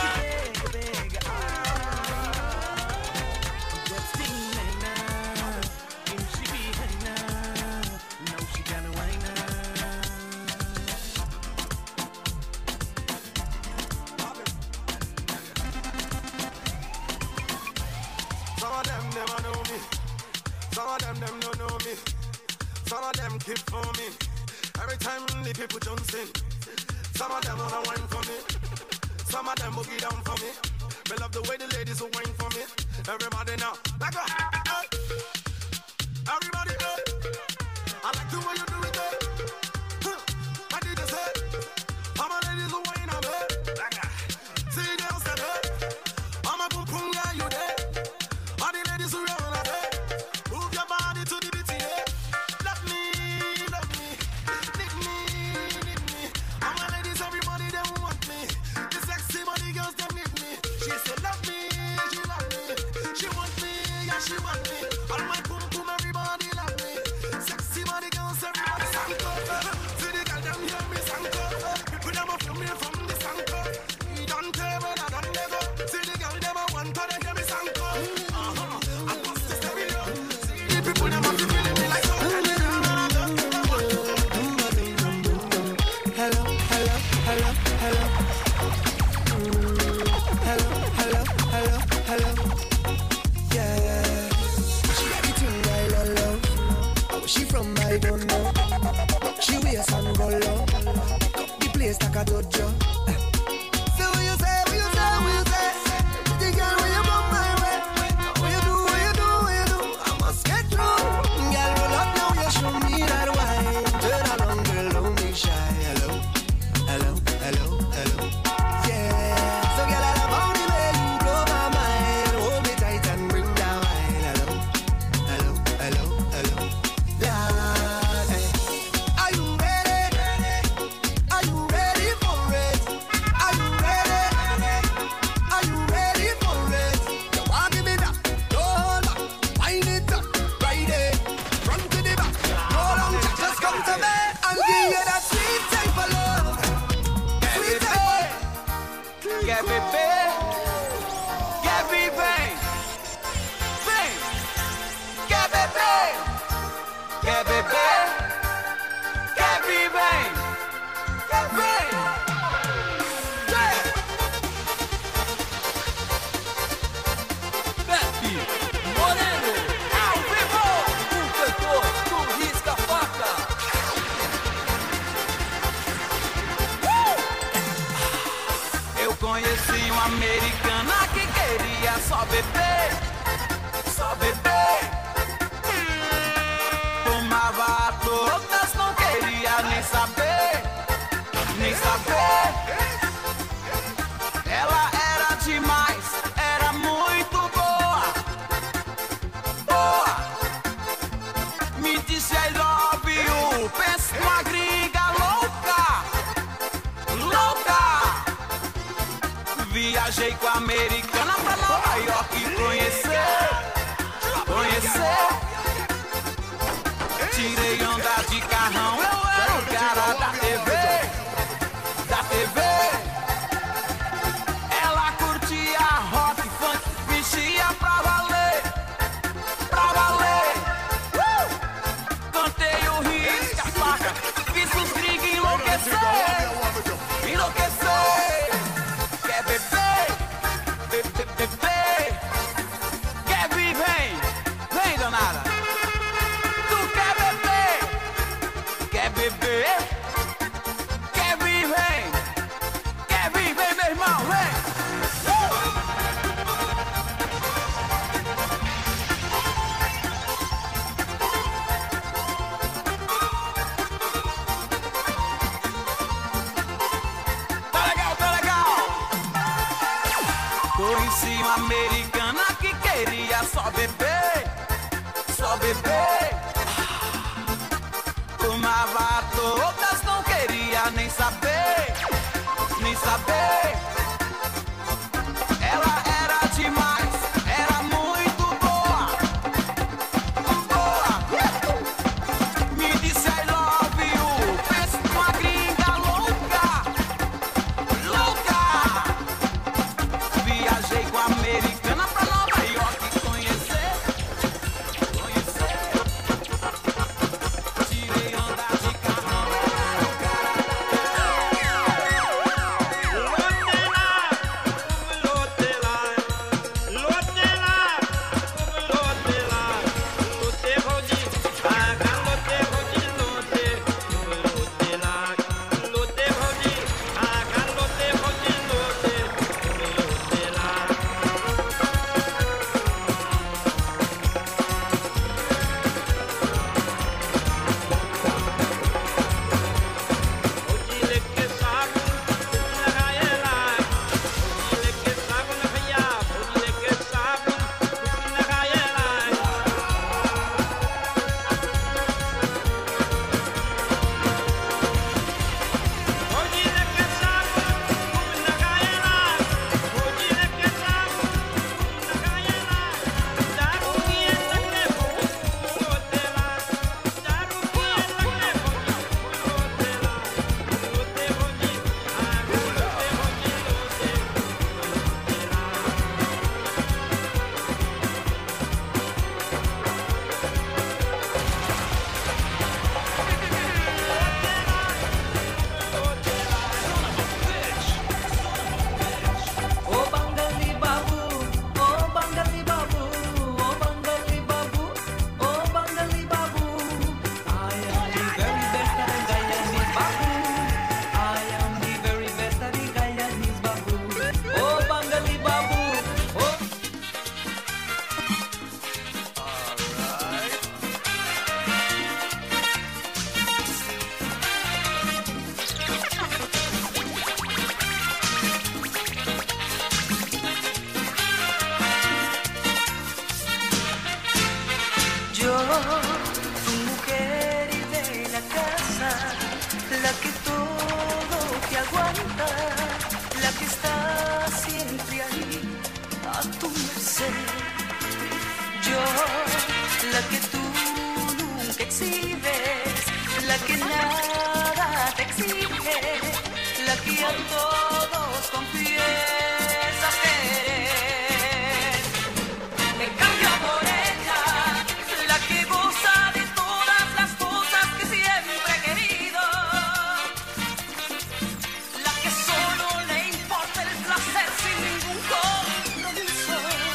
Some of them never know me. Some of them them don't know me. Some of them keep for me. Every time the people jump in. Some of them wanna wine for me. Some of them boogie down for me. Me love the way the ladies will wine for me. Everybody now, like a hey. Everybody hey. I like the way you do it hey. Huh. I did this hey. All my ladies will wine up hey. Like a see girls said hey. I'm a boom boom guy you there. All the ladies who roll up hey. Move your body to the beat yeah. Love me, love me, nick me, nick me. All my ladies, everybody they want me. The sexy body girls they need me. She said love me, she love me. She want me, yeah she want me. All my boom boom everybody love me. Sexy body girls everybody sang up. See the girl them hear me sang up. People them a feel me from the sang up. He done table I done never. See the girl them a want to they hear me sang up. Uh-huh. I bust the stereo. See the people them a feel me like so. Hello, hello, hello, hello. Hello, hello, hello, hello. Yeah. She got the thing I love, love. How she from I don't know. She wears and go low. The place like a dojo. So what you say, what you say, what you say? The girl when you come my way. What you do, what you do, what you do? I must get through. Girl roll up now, you show me that wine. Turn around, girl, don't be shy. Hello, hello, hello, hello. Yeah. So girl, I love how the way you blow my mind. Hold me tight and bring down wine. Hello, hello, hello, hello. Lord, hey. Are you ready? Are you ready for it? Are you ready? Are you ready for it? You want give me that? Don't back. Wind it up. Ride it. Front to the back. No long chat. Just come to me and give you that sweet type of love. Sweet type of Quer beber? Quer vir, vem! Vem! Quer beber? Quer beber? Quer vir, vem! Vem! Pepe Moreno, ao vivo! O cantor do Risca-Faca! Eu conheci uma americana que queria só beber, só beber. Tomava a todas, não queria nem saber, nem saber. Ela era demais, era muito boa, boa. Me disse I love you, pensa numa gringa louca, louca. Viajei com a americana pra Nova York conhecer, conhecer. Tirei onda de carrão, eu era o cara da T V, da T V. Ela curtia rock, funk, mexia pra valer, pra valer. Uh! Cantei o Risca-Faca, fiz os gringos enlouquecer, enlouquecer. Quer beber? Beber, beber. Quer vir, vem, vem danada. Tu quer beber? Quer beber? Quer vir, vem. Quer vir, vem, meu irmão, vem. Uh! Conheci uma americana que queria só beber, só beber. Tomava todas, não queria nem saber, nem saber. Ela era demais, era muito boa, boa. Me disse I love you, pensa numa gringa louca, louca. Viajei com a americana pra Nova York conhecer, conhecer. Tirei onda de carro, Yo, tu mujer y de la casa, la que todo te aguanta, la que está siempre ahí a tu merced. Yo, la que tú nunca exhibes, la que nada te exige, la que a todos confiesas querer. Me cambio por ella, la que goza de todas las cosas que siempre he querido, la que solo le importa el placer sin ningún compromiso,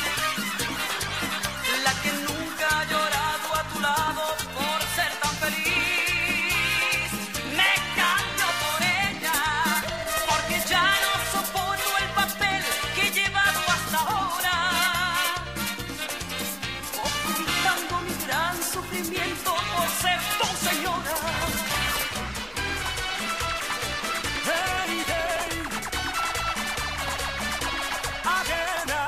la que nunca ha llorado a tu lado por ser tan feliz. Me cambio por ella, porque ya no soporto el papel que he llevado hasta ahora, ocultando mi gran sufrimiento por ser tu señora. Hey, hey. Ajena.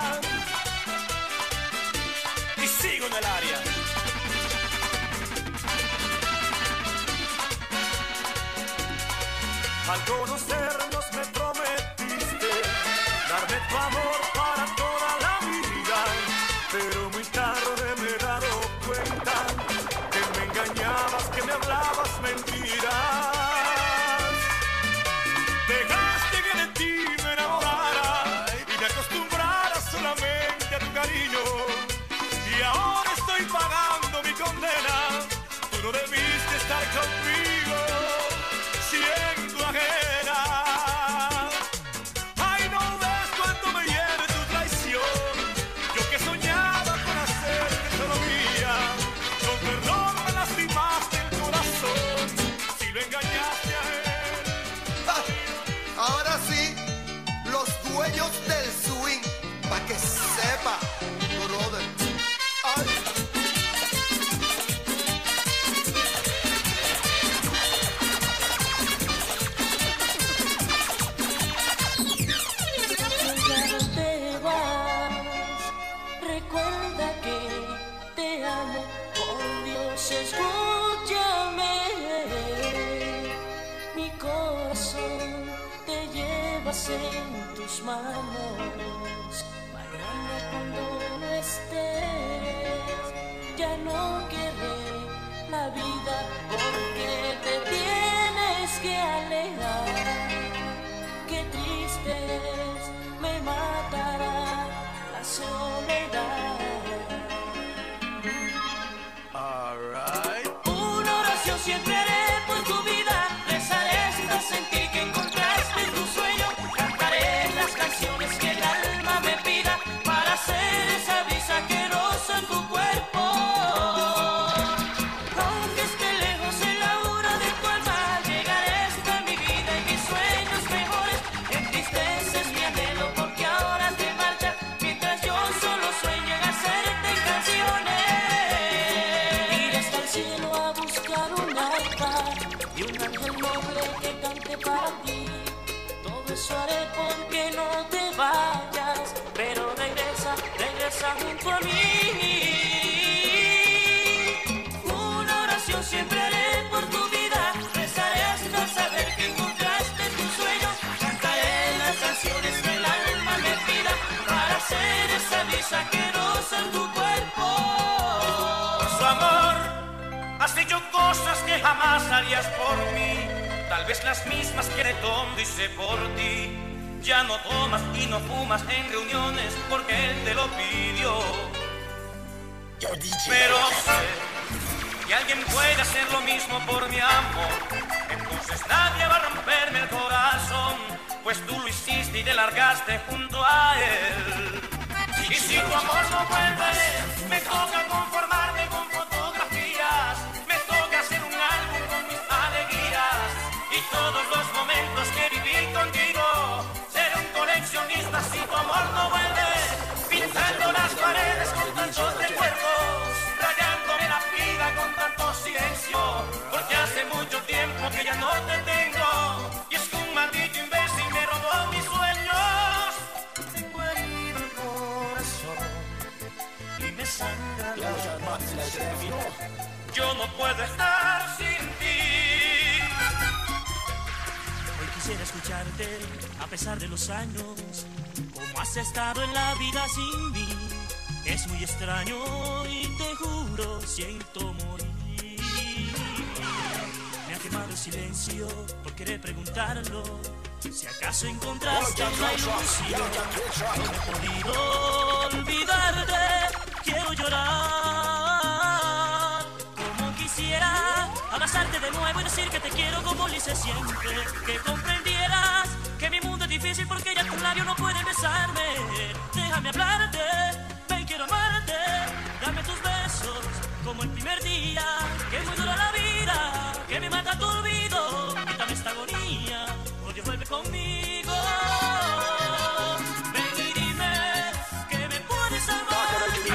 Y sigo en el área. Al conocernos me prometiste darme tu amor para toda la vida, pero muy tarde me he dado cuenta que me engañabas, que me hablabas mentiras. Dejaste que de ti me enamorara y me acostumbrara solamente a tu cariño, y ahora estoy pagando mi condena. Tú no debiste estar conmigo siendo ajena. Ay, no ves cuánto me hiere tu traición. Yo que soñaba con hacerte solo mía, con perdón me lastimaste el corazón si lo engañaste a él. Ahora sí, los dueños del swing, pa' que sepa, brother. Ay. vidas en tus manos. Mañana cuando no estés, ya no querré la vida porque te tienes que alejar. Qué triste es, me matará la soledad. Alright. Una oración siempre haré por tu vida. Rezaré hasta sentir que encontraste tu sueño. Cantaré las canciones que el alma me pida para hacer esa brisa que roza en tu cuerpo. Aunque esté lejos en la hora de tu alma, llegaré hasta mi vida y mis sueños mejores. Entristeces mi anhelo porque ahora te marchas, mientras yo solo sueño en hacerte canciones. Ir hasta el cielo a buscar un arpa y un ángel noble que cante para ti. Todo eso haré porque no te vayas, pero regresa, regresa junto a mí. Una oración siempre haré por tu vida. Rezaré hasta saber que encontraste tu sueño. Cantaré las canciones que el alma me pida para hacer esa brisa que roza en tu cuerpo. Por su amor has hecho cosas que jamás harías por mí, tal vez las mismas que Retón dice por ti. Ya no tomas y no fumas en reuniones porque él te lo pidió. Pero sé que alguien puede hacer lo mismo por mi amor, entonces nadie va a romperme el corazón, pues tú lo hiciste y te largaste junto a él. Y si tu amor no vuelve, me toca conformarme con fotografías, me toca hacer un álbum con mis alegrías y todos los momentos que viví contigo. Ser un coleccionista si tu amor no vuelve, pintando las paredes con tantos recuerdos, rayándome la vida con tanto silencio, porque hace mucho tiempo que ya no te tengo, y es que un maldito imbécil me robó mis sueños. Tengo herido el corazón y me sangra la alma. Yo no puedo estar sin ti. Hoy quisiera escucharte a pesar de los años, como has estado en la vida sin mí. Es muy extraño y te juro siento morir. Me ha quemado el silencio por querer preguntarlo, si acaso encontraste una ilusión. No he podido olvidarte, quiero llorar. Como quisiera abrazarte de nuevo y decir que te quiero como lo hice siempre. Que comprendieras que mi mundo es difícil porque ya tus labios no pueden besarme. Déjame hablarte, ven, quiero amarte. Dame tus besos como el primer día. Que es muy dura la vida, que me mata tu olvido. Quítame esta agonía, odio, vuelve conmigo. Ven y dime que me puedes salvar.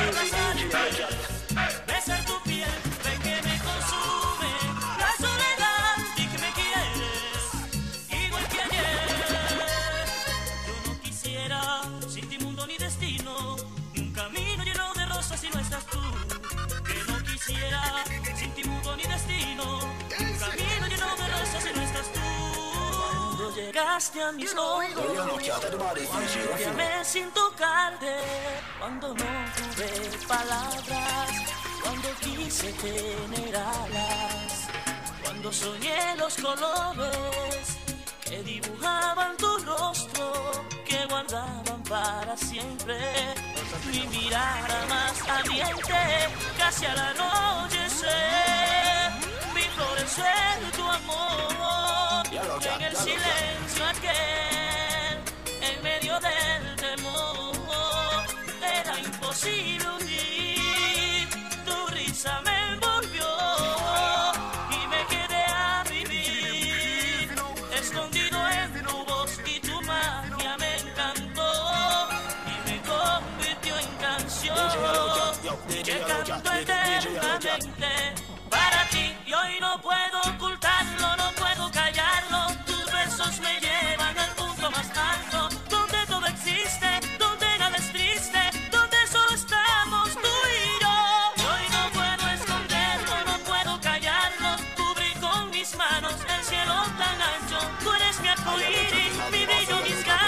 Besar tu piel, ven que me consume la soledad y que me quieres igual que ayer. Yo no quisiera sin ti mundo ni destino, ni un camino lleno de rosas si no estás tú. Que no quisiera sin ti mundo ni destino, ni un camino lleno de rosas si no estás tú. Cuando llegaste a mis ojos, cuando te amé sin tocarte, cuando no tuve palabras, cuando quise tener alas, cuando soñé los colores que dibujaban tu rostro, que guardaban para siempre mi mirada más ardiente. Casi al anochecer vi florecer tu amor, en el silencio aquel, en medio del temor, era imposible huir. Tu risa me envolvió y me quedé a vivir, escondido en tu voz y tu magia me encantó y me convirtió en canción que canto eternamente para ti. Y hoy no puedo ocultarlo, no puedo callarlo. Tus besos me llevan al punto más alto, donde todo existe, donde nada es triste, donde solo estamos tú y yo. Y hoy no puedo esconderlo, no puedo callarlo. Cubrí con mis manos el cielo tan ancho. Tú eres mi arcoíris, mi brillo, mis ganas.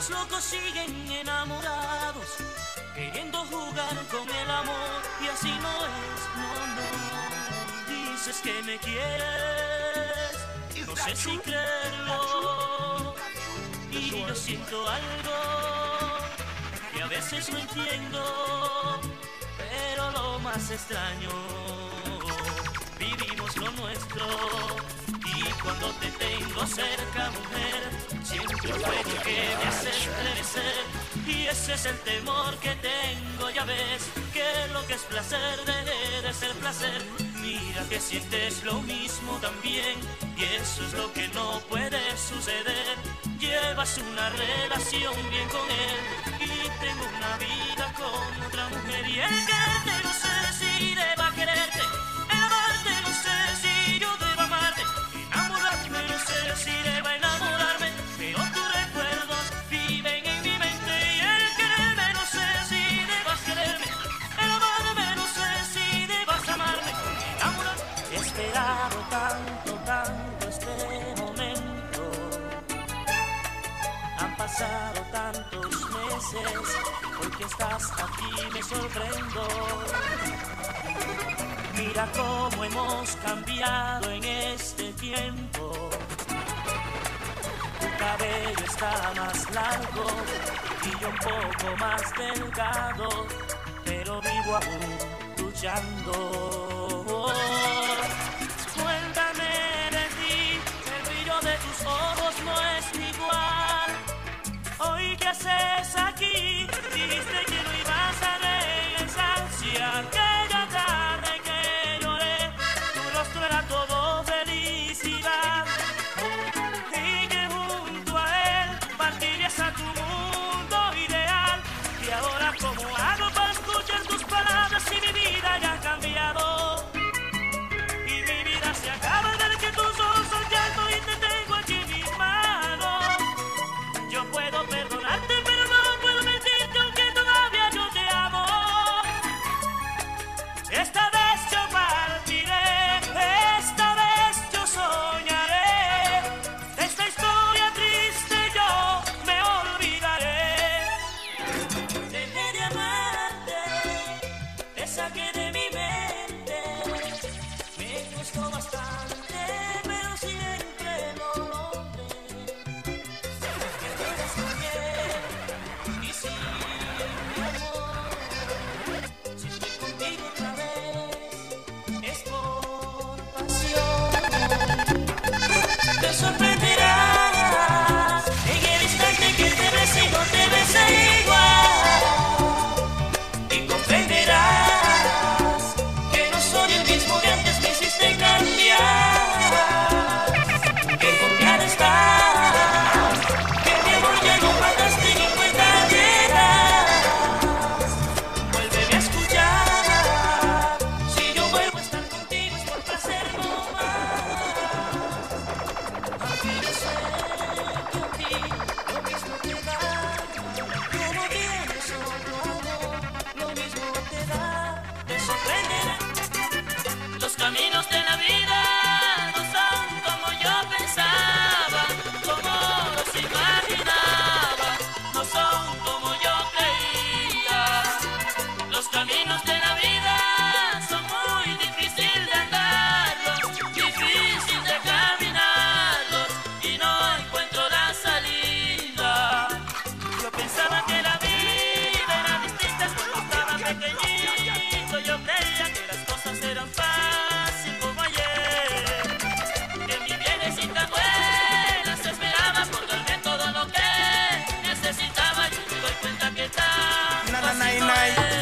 los locos siguen enamorados, queriendo jugar con el amor, y así no es, no, no. Dices que me quieres, no sé si creerlo, y yo siento algo que a veces no entiendo, pero lo más extraño, vivimos lo nuestro, y cuando te tengo cerca, mujer, siempre sueño que me haces estremecer, y ese es el temor que tengo, ya ves, que lo que es placer deje de ser placer. Mira que sientes lo mismo también, y eso es lo que no puede suceder. Llevas una relación bien con él, y tengo una vida con otra mujer, y el quererte no sé si deba quererte, el amarte no sé si yo deba amarte, enamorarme no sé si deba enamorarme, pero tus recuerdos viven en mi mente, y el quererme no sé si debas quererme, el amarme no sé si debas amarme, enamorarme. He esperado tanto, tanto este momento, han pasado tantos meses, hoy que estás aquí me sorprendo. Mira cómo hemos cambiado en este tiempo. Tu cabello está más largo y yo un poco más delgado, pero vivo aún luchando. Cuéntame de ti, el brillo de tus ojos no es igual. Hoy, ¿qué haces aquí? Dijiste que no ibas a regresar. Si aquella tarde que lloré, tu rostro era todo felicidad, y que junto a él partirías a tu mundo ideal. Y ahora, ¿cómo hago para escuchar tus palabras si mi vida ya ha cambiado? Y mi vida se acaba al ver que tus ojos son llanto y te tengo aquí en mis manos. Yo puedo perdonarte, pero no puedo mentirte, aunque todavía yo te amo. Esta vez yo partiré, esta vez yo soñaré, esta historia triste yo me olvidaré. Dejé de amarte, te saqué de mi mente, me costó bastante, pero siempre lo logré. Que tú eres bien, y sí, mi amor, si estoy contigo otra vez, es por pasión. Te sorprenderás en el instante que te ves y no te ves igual, y comprenderás que no soy el mismo que antes me hiciste cambiar, que confiar está, que mi amor ya no pagaste ni cuenta te das. Vuélveme a escuchar, si yo vuelvo a estar contigo es por placer no más. Aunque yo sé que a ti lo mismo te da, como tienes otro amor, lo mismo te da. Te sorprenderá, los caminos de la vida no son como yo pensaba, como los imaginaba, no son como yo creía. Los caminos de la vida son muy difíciles de andarlos, difícil de caminarlos, y no encuentro la salida. Yo pensaba que la vida era distinta cuando estaba pequeñito, yo creía que las cosas eran fáciles como ayer, que mi viejecita abuela se esperaba por darme todo lo que necesitaba, y me doy cuenta que tan fácil no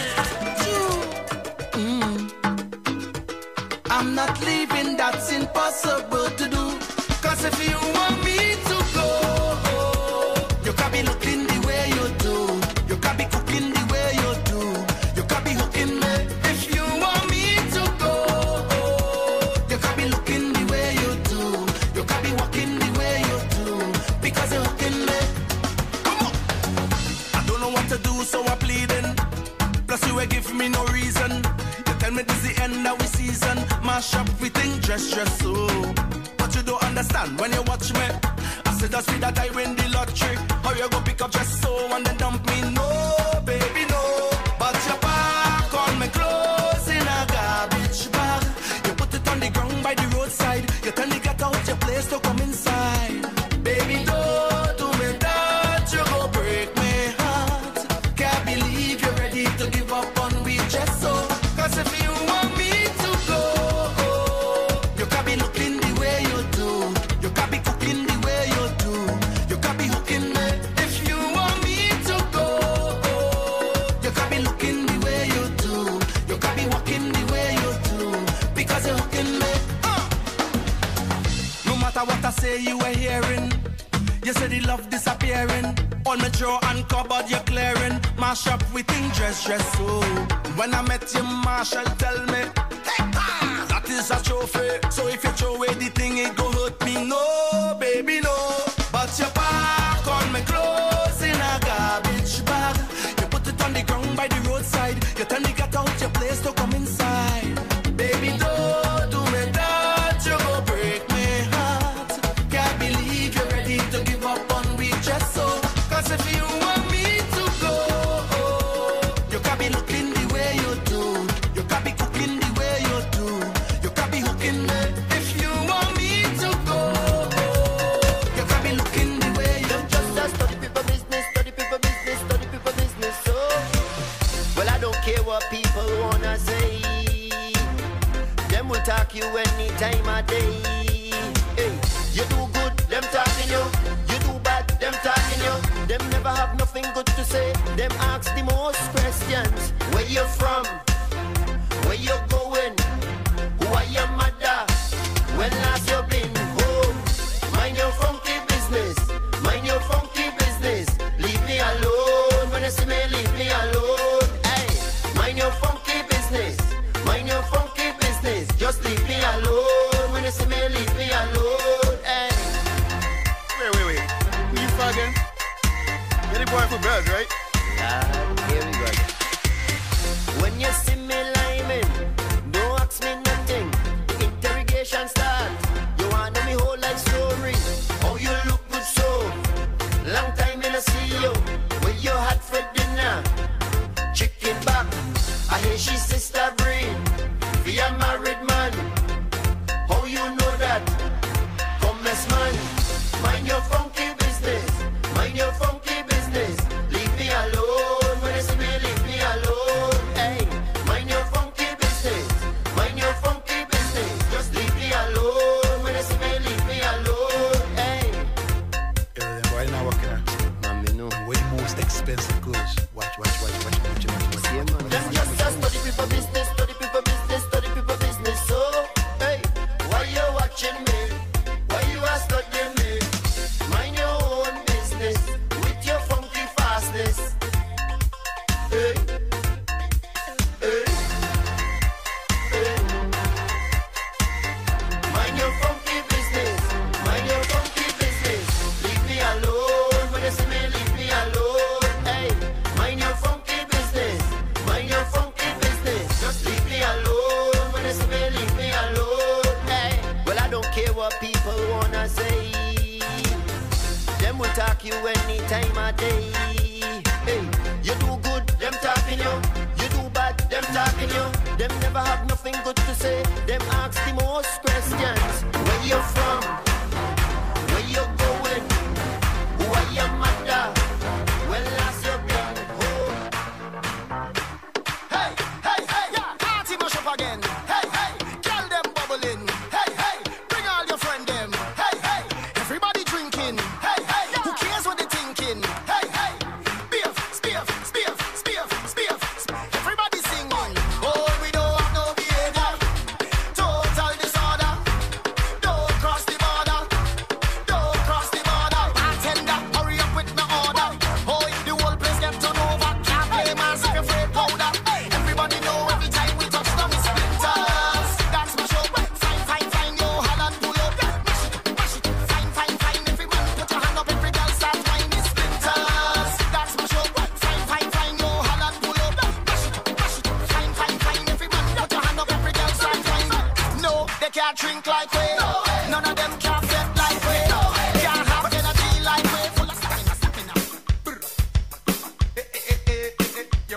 es. Mm. I'm not leaving, that's impossible to do. Cause if you want me to go, you can't be looking the way you do, you can't be cooking the way you do, you can't be hooking me. If you want me to go, you can't be looking the way you do, you can't be walking the way you do, because you're hooking me. Come on. I don't know what to do, so I'm pleading. Plus you ain't give me no reason. You tell me this the end of the season. Mash up everything, dress, dress, so. But you don't understand when you watch me. I say just see that I win the lottery. How you go pick up just so and then dump me? No, baby, no. But your back on me clothes in a garbage bag. You put it on the ground by the roadside. You tell me get out your place to come inside. Baby, don't do me that. You go break my heart. Can't believe you're ready to give up on me just so. Cause if you want me to go, you can't be looking the way you do. You can't be cooking the way you do. You can't be hooking me. If you want me to go, you can't be looking the way you do. You can't be walking the way you do. Because you're hooking me. Uh. No matter what I say, you were hearing. You say the love disappearing. On my drawer and cupboard you're clearing. Mash up with thing dress, dress, so. When I met you, Marshall tell me, hey, ah, that is a trophy. So if you throw away the thing, it go hurt me. No, baby, no. But you pack on my clothes in a garbage bag. You put it on the ground by the roadside. You tell me get out your place to come inside. Baby, don't do me that. You go break my heart. Can't believe you're ready to give up on me just so. Cause if you want me to go, you can't be looking the way you do. You can't be cooking the way you do. You can't be hooking me. If you want me to go, you can't be looking the way you do. Just a study people business, study people business, study people business. So, well, I don't care what people wanna say. Them will talk you any time of day. Hey, you do good, them talking you. You do bad, them talking you. Them never have nothing good to say. Them ask the most questions. Where you from? Where you going? Who are your mother? When last you been home? Mind your funky business. Mind your funky business. Leave me alone. When you see me, leave me alone. Hey, mind your funky business. Mind your funky business. Just leave me alone. When you see me, leave me alone. Hey. Wait, wait, wait. Who you fucking? You're the boy for Bells, right? Ah, here we go. When you see me liming, don't ask me nothing. The interrogation starts. You want know me whole life story. How you look good so. Long time I see you. When you had for dinner. Chicken back. I hear she sister brain. Be a married man. How you know that? Come mess man. Mind your funky business. Mind your funky business. Leave me alone. When you see me, leave me alone. Hey, mind your funky business. Mind your funky business. Just leave me alone. When you see me, leave me alone. Hey. Yo, them boy not working out. Man, me know. Way most expensive goods. Watch, watch, watch, watch, watch, watch, watch. Yeah, man. Them just a study people business, study people business, study people business. So, hey, why you watching me? Why you are studying me? Mind your own business with your funky fastness. Hey, hey, hey. Mind your funky business. Mind your funky business. Leave me alone. When you see me, leave me alone. Hey, mind your funky business. Mind your funky business. Just leave me alone. When you see me, leave me alone. Hey, well, I don't care what people wanna say. Them will talk you any time of day. Hey, you do good, them talking you. You do bad, them talking you. Them never have nothing good to say. Them ask the most questions. Where you from? Where you going? Who are your mother? When last you been home? Hey, hey, hey, yeah, party mash up again. Hey, hey, girl them bubbling. Hey, hey, bring all your friend them. Hey, hey, everybody drinking. Hey, hey, who cares what they thinking? Hey, hey, spiff, spiff, spiff, spiff, spiff. Everybody singing. Oh, we don't have no behavior. Total disorder. Don't cross the border. Don't cross the border. Bartender, hurry up with my order. Oh, the whole place get turned over. Can't play mass if you're afraid powder. Everybody know every time we touch them it's splinters. That's my show. Fine, fine, fine, yo, Holland pull up. Mash it, mash it. Fine, fine, fine. Every man put your hand up. Every girl start whining it's splinters. That's my show. Fine, fine, fine, yo, Holland pull up. Mash it, mash it. Fine, fine, fine. Every man put your hand up. Every girl start whining. No, they can't drink like we. None of them can fit like we. Can't have energy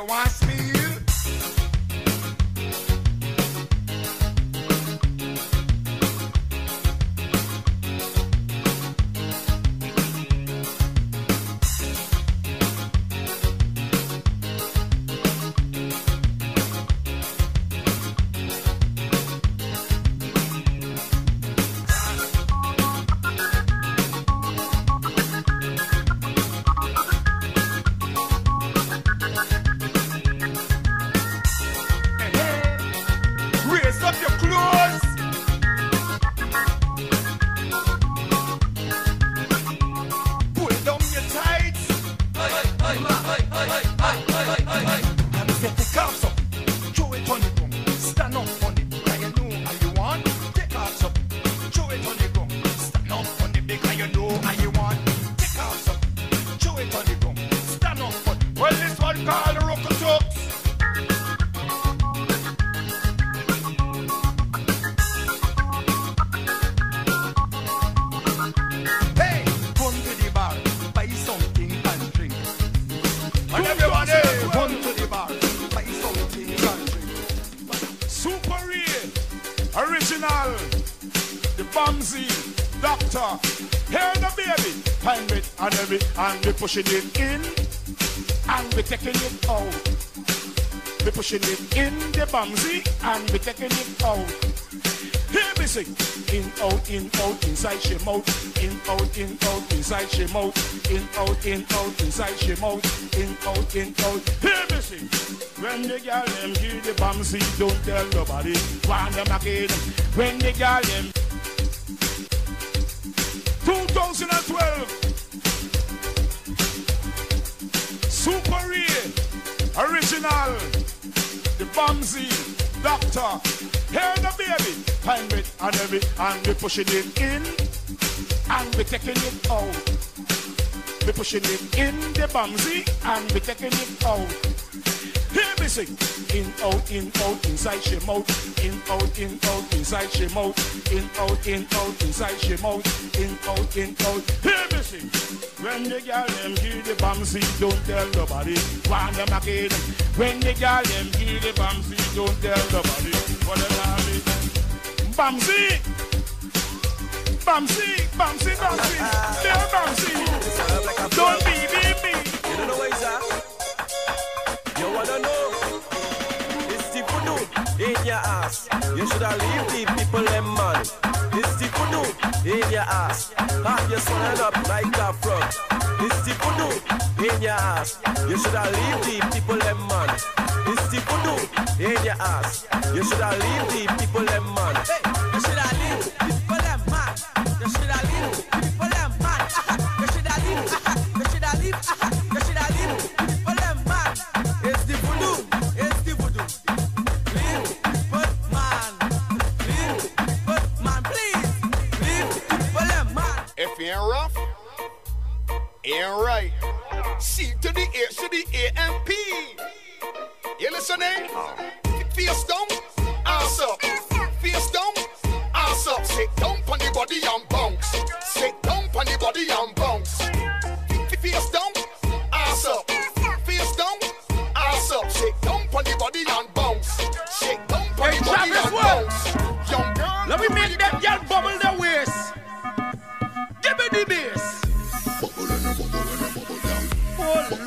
want speed? Pushing it in and we taking it out. We pushing it in the bumsy and we taking it out. Hear me sing. In, out, in, out, inside she mouth. In, out, in, out, inside she mouth. In, out, in, out, inside she mouth. In, out, in, out. Hear me sing. When the girl them give the bumsy, don't tell nobody. Want them again. When the girl them twenty twelve Super Real, original, the Bamsy, Doctor, hear the baby, time it and every, and we pushing it in, and we taking it out. We pushing it in the Bamsy, and we taking it out. Hear me sing, in, out, in, out, inside she mouth, in, out, in, out, inside she mouth, in, out, in, out, inside she mouth, in, out, in, out. Hear me sing. When the girl them give the bamsy, don't tell nobody. Want them again. When the girl them give the bamsy, don't tell nobody. What the hell is bamsy? Bamsy, bamsy, bamsy. They're bamsy. Don't be, be, be. You don't know what it's at? You wanna know? It's the voodoo in your ass. You should have leave the people them man. It's the voodoo in your ass. Have you swollen up like a frog? It's the voodoo in your ass. You should have leave the people them man. It's the voodoo in your ass. You should have leave the people them man. Hey, you should have leave the people them man. You should have leave the people them man. You should have leave. You should have leave. You should have leave the people them man. It's the voodoo. It's the voodoo. Leave the people man. Leave the people man, please. Leave the people them man. If you ain't rough, ain't right. C to the A to the A M P. You listening? Face down, ass up. Face down, ass up. Sit down on the body and bounce. Sit down on the body and bounce. Face down, ass up. Face down, ass up. Sit down on the body and bounce. Sit down on the body and bounce. Young girl, let me make that girl bubble the waist. Give me the bass. Oh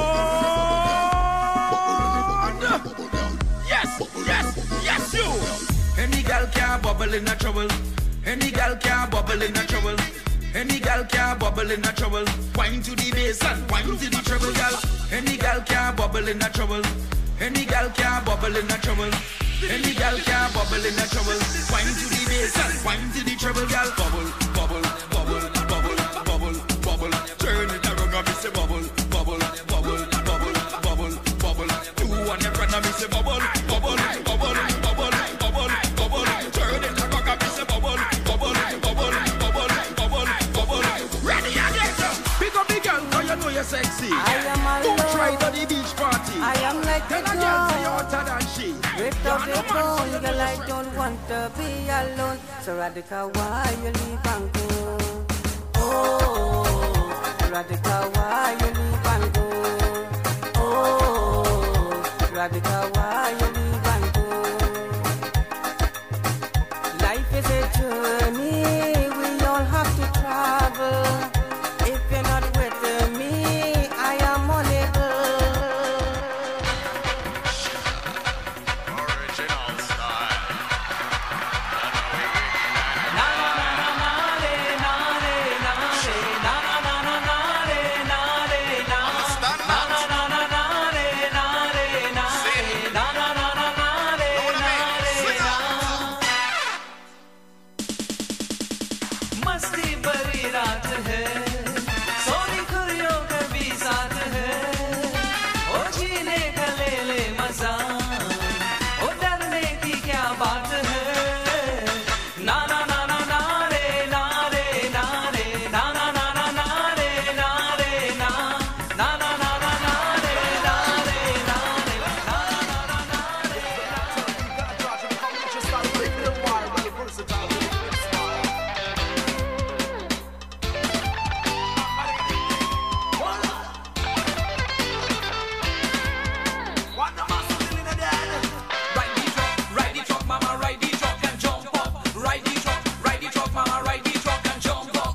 Lord. Yes, yes, yes you. Any girl can bubble in a trouble. Any girl can bubble in a trouble. Any girl can bubble in a trouble. Wine to the bass and wine to the treble, girl. Any girl can bubble in a trouble. Any girl can bubble in a trouble. Any girl can bubble in a trouble. Wine to the bass and wine to the treble, girl. Bubble, bubble, bubble, bubble, bubble, bubble. Turn it around and me say bubble, bubble, bubble, bubble, bubble, bubble. Two on your front and me say bubble, bubble, bubble, bubble, bubble, bubble. Turn it around and me say bubble, bubble, bubble, bubble, bubble, bubble. Ready again, pick up the girl 'cause you know you're sexy. I am alone. Don't try to the beach party. I am like Tell the a girl say you're hotter than she. Break up your phone, girl, I don't want to be alone. So radical, why you leave and go? Oh, radical, why you leave and go? Oh, Radhika, why you leave and go? Life is a journey, we all have to travel. If you're not with me, I am unable. Original style. मस्ती भरी रात है, सोनी खुरियों का भी साथ है, ओ जीने का ले ले मजा, ओ डरने की क्या बात है। ना ना ना ना ना रे ना रे ना रे ना ना ना ना ना रे ना रे ना ना ना ना ना ना रे ना रे ना रे ना ना ना ना रे Ride the truck, ride the truck, mama, ride the truck and jump up. Ride the truck, ride the truck, mama, ride the truck and jump up.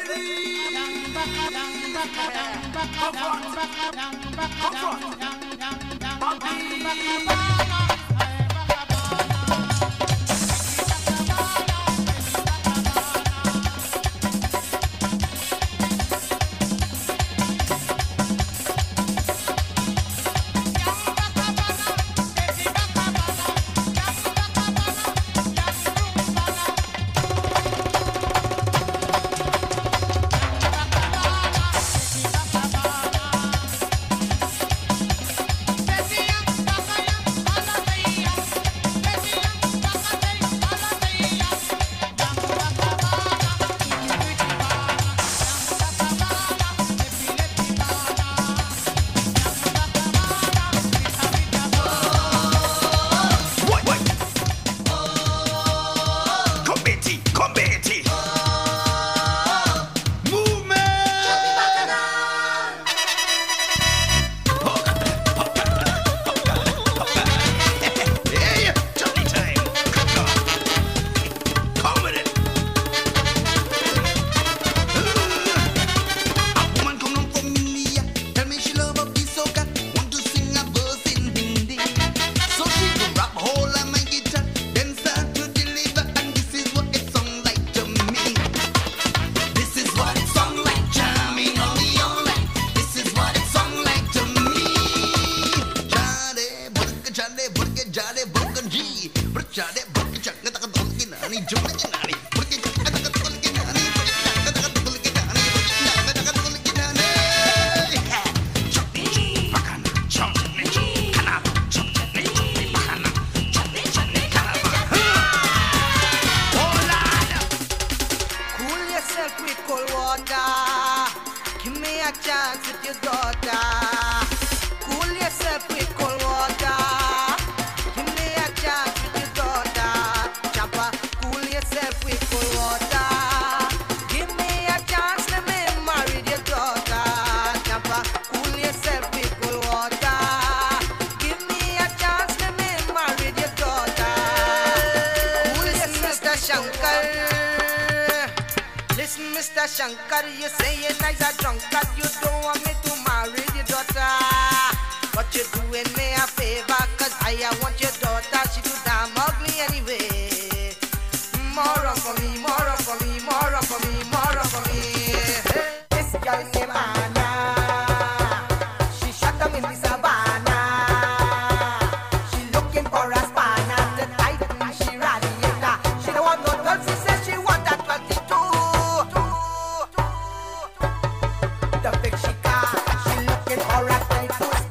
Cool yourself with cold water. Give me a chance with your daughter. Cool yourself with cold water. Give me a chance with your daughter. Chopper, cool yourself with cold water. Give me a chance, let me marry your daughter. Chopper, cool yourself with cold water. Give me a chance, let me marry your daughter. Cool yourself, Mister Shankar. Listen, Mister Shankar, you say you're nice a drunkard. You don't want me to marry your daughter, but you're doing me a favor, cause I want your daughter. She too damn ugly anyway. More up for me, more up for me, more up for me, more up for me. This girl named Anna, she shot them in the savannah. She looking for a spanner to tighten she radiator. She don't want no girl, she says she want that twenty-two. The big she car, she looking for a tight to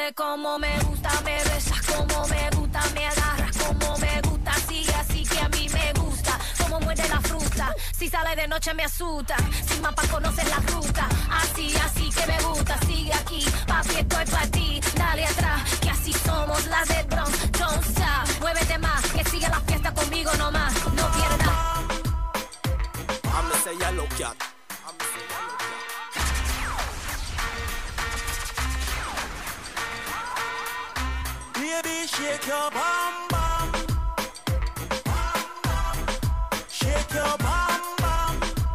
Dale como me gusta, me besas como me gusta, me agarras como me gusta, sigue así que a mí me gusta, como muerde la fruta, si sale de noche me asusta, sin mapa conoces la ruta, así, así que me gusta, sigue aquí, papi estoy pa' ti, dale atrás, que así somos las del Bronx, don't stop, muévete más, que siga la fiesta conmigo nomás, no pierdas. I'ma say yellow cat. Baby, shake your bum bum. Shake your bum bum.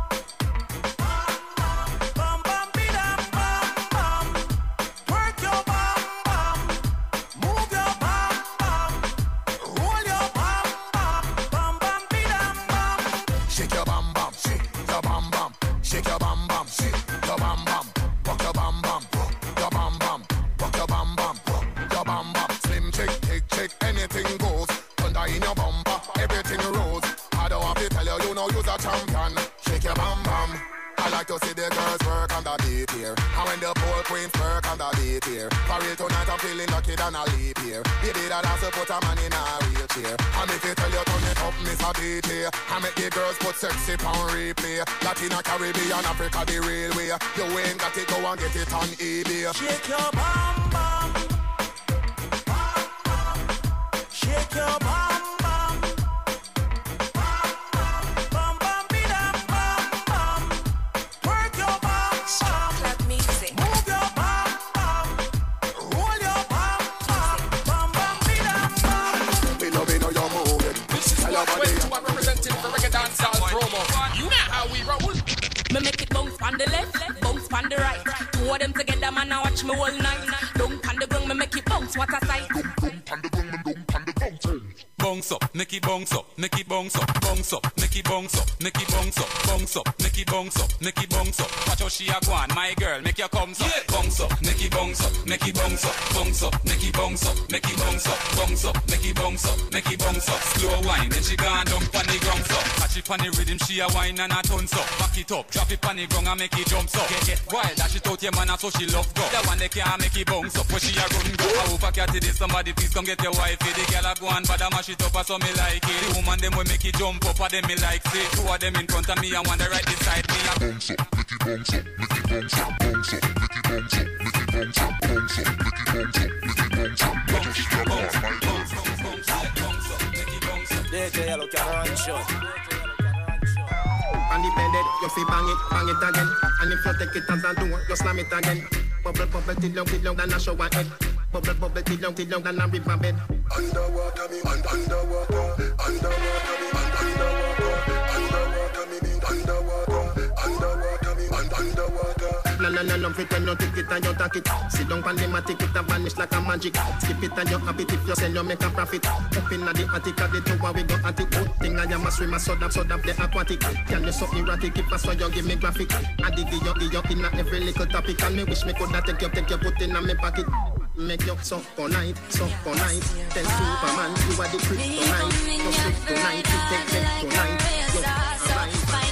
Bum bum bidam bum bum. Work your bum bum. Move your bum bum. Roll your bum bum. Bum bum bidam bum. Shake your bum bum, shake your bum bum, shake your bum bum, shake your bum bum, rock your bum bum, your bum bum, rock your bum bum, your bum bum. Slim chick, tick chick, anything goes. Thunder in your bumper, everything rolls. I don't have to tell you, you know you're a champion. Shake your bum bum. I like to see the girls work on the beat here. And when the pole queens work on the beat here. For real tonight I'm feeling lucky than a leap here. Baby that has to put a man in a wheelchair. And if you tell you turn it up, miss a beat here. I make the girls put sexy on replay. Latina, Caribbean, Africa the real way. You ain't got it, go and get it on eBay. Shake your bum bum. Shake your bum bum. Bum bum bidam bum bum. Work your bum bum. Move your bum bum. Roll your bum bum. Bum bum bidam bum. We love it how you move it. This is one twenty-two I'm representing for Reggae Dancehall promo. You know how we roll. Me make it bounce on the left, bounce on the right. Two of them together, man, I watch me all night. Don't on the ground, me make it bounce, what a sight. Bounce up, make it bounce up, make it bounce up, bounce up, make it bounce up, make it bounce up, bounce up, make it bounce up, make it bounce up. Watch how she a go on, my girl, make your comes up. Bounce up, make it bounce up, make it bounce up, bounce up, make it bounce up, make it bounce up, bounce up, make it bounce up, make it bounce up. Slow wine, then she gone down pon the ground up. Catch it pon the rhythm, she a wine and a tons up. Back it up, drop it pon the ground and make it jump up. Get get wild, that she out your man, so she love go. The one they can't make it bounce up, where she a run go. I hope I catch it, somebody please come get your wife. The girl a go on, but I mash it up, so me like it. The woman them will make it jump up, and them me like say. Two of them in front of me and one the right beside me. Bounce up, make it bounce up, make it bounce up, bounce up, make it bounce up, make it bounce up, bounce up, make it bounce up, make it bounce up. Watch us drop on my girl. D J Yellow Cat run show. On the bed, you fi bang it, bang it again. And if you take it as a door, you slam it again. Bubble, bubble, till long, till long, than a shower head. Bubble, bubble, till long, till long, than a river bed. Underwater me, un- underwater, underwater me, un- underwater, underwater me, mean underwater, underwater me, un- underwater. No, no, no, no, pretend you take it and you take it. Sit down on the matic, it a vanish like a magic. Skip it and you have it, if you sell, you make a profit. Up in the attic, at the tower, we go at it. Good thing I am a swimmer, so that, so that the aquatic. Can you so erratic, if I saw you give me graphic. I dig you, give you in a every little topic. And me wish me could have take you, take you, put in a me pocket. Make you suck all night, suck all night. Tell Superman you are the kryptonite. You sleep tonight, you take take tonight. You alright.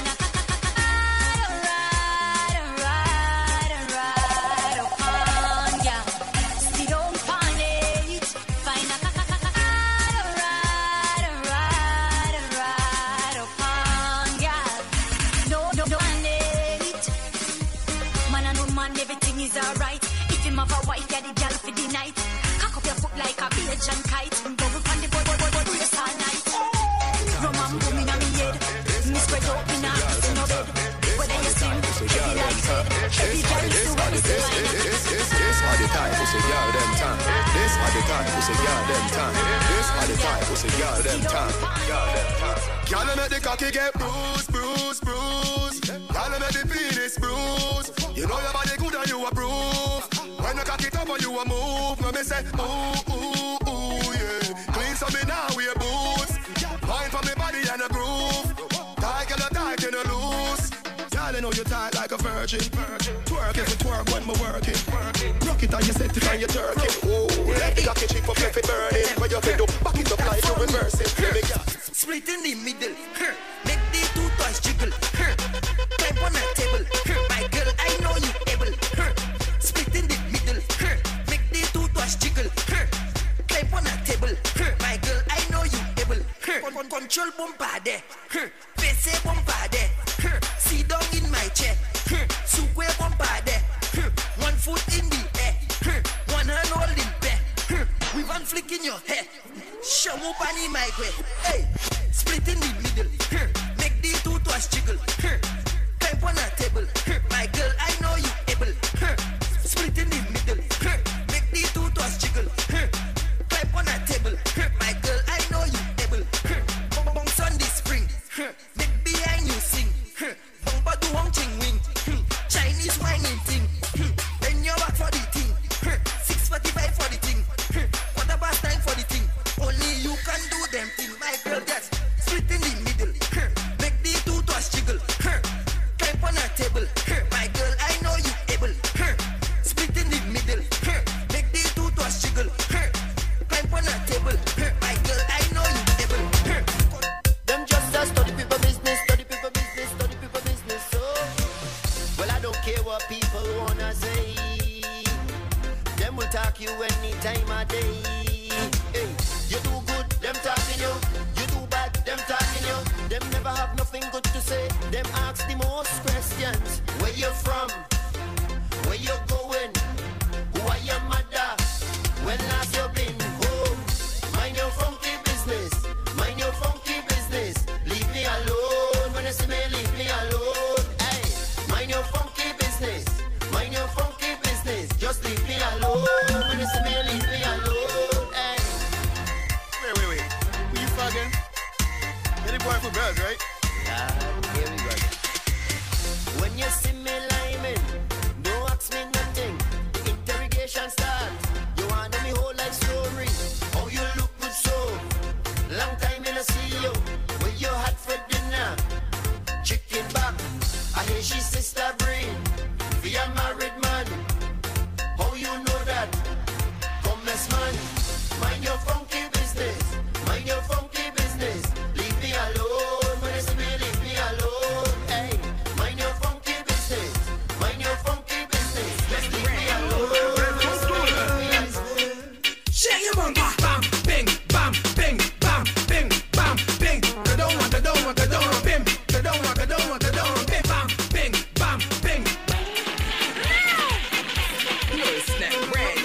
Everything is alright. If him have a wife, yeah, the girl for the night. Cock up your foot like a Belgian kite. Bubble from the boy, boy, boy, boy, brace all night. Rum and boom in me head. Me spread out in a in no bed. Whether you swim, heavy like head. Heavy girl is the one who's the wine. This are the time, we say girl them time. This are the time, we say girl them time. This are the time, we say girl them time. Girl them time. Girl, make the cocky get bruised, bruised, bruised. Girl, make the penis bruised. You know your body good and you approve. When you cock it up and you a move, no me say ooh, ooh, ooh, yeah. Clean so me now wear boots. Wine for me body and a groove. Tight and a tight and a loose. Girl, you know you tight like a virgin. Twerk if you twerk when me working. Rock it and you set it and you jerk it. Ooh, let the cocky cheek for fluffy burning. When you feel up, back it up like you reverse it. Let me get split in the middle. Make the two toys jiggle. Climb on a table. My girl, I know you able. Split in the middle. Make the two toys Control bumper there. Face bumper there. Sit down in my chair. Sukwe bumper there. One foot in the air. One hand holding bear. With one flick in your hair. Show up on my way. Hey, split in the middle. Make the two twice jiggle. Climb on a table. My girl, I know you able. Split in the middle. Make the two twice jiggle. Climb on a table. My girl, I know you able. Bounce on the spring. Make behind you sing. Bumper do one ching wing. Chinese whining thing. Then you're back for the thing. six forty-five for the thing. Quarter past nine for the thing. Only you can do them thing. My girl, just split in the middle. Make the two twice jiggle. Climb on a table. My girl, I know you able. Split in the middle. Make the two twice jiggle. Climb on a table. My girl, I know you able. Them just a study people business, study people business, study people business. So, well, I don't care what people wanna say. Them will talk you any time of day. Hey, you do good, them talking you. You do bad, them talking you. Them never have nothing good to say. Them ask the most questions. Where you from? Where you going? Who are your mother? When last you been home? Mind your funky business. Mind your funky business. Leave me alone. When you see me, leave me alone. Hey, mind your funky business. Mind your funky business. Just leave me alone. When you see me, leave me alone. Hey. Wait, wait, wait. Who you fucking? You're the boy for girls, right? Yeah, here we go. When you see me liming, don't ask me nothing. The interrogation starts. You wanna me whole life story. How you look good so. Long time in a see you. Where you had for dinner. Chicken back. I hear she sister brain. Be a married man. How you know that? Come let's man. Mind your funky business. Mind your funky business. Leave me alone. When you see me, leave me alone. Hey, mind your funky business. Mind your funky business. Just leave me alone. Shake your bum, bam, bam, bing, bam, bing, bam, bing, bam, bing. Kadoma, kadoma, kadoma, bim. Kadoma, kadoma, kadoma, bim, bam, bing, bam, bing. You know it's that red.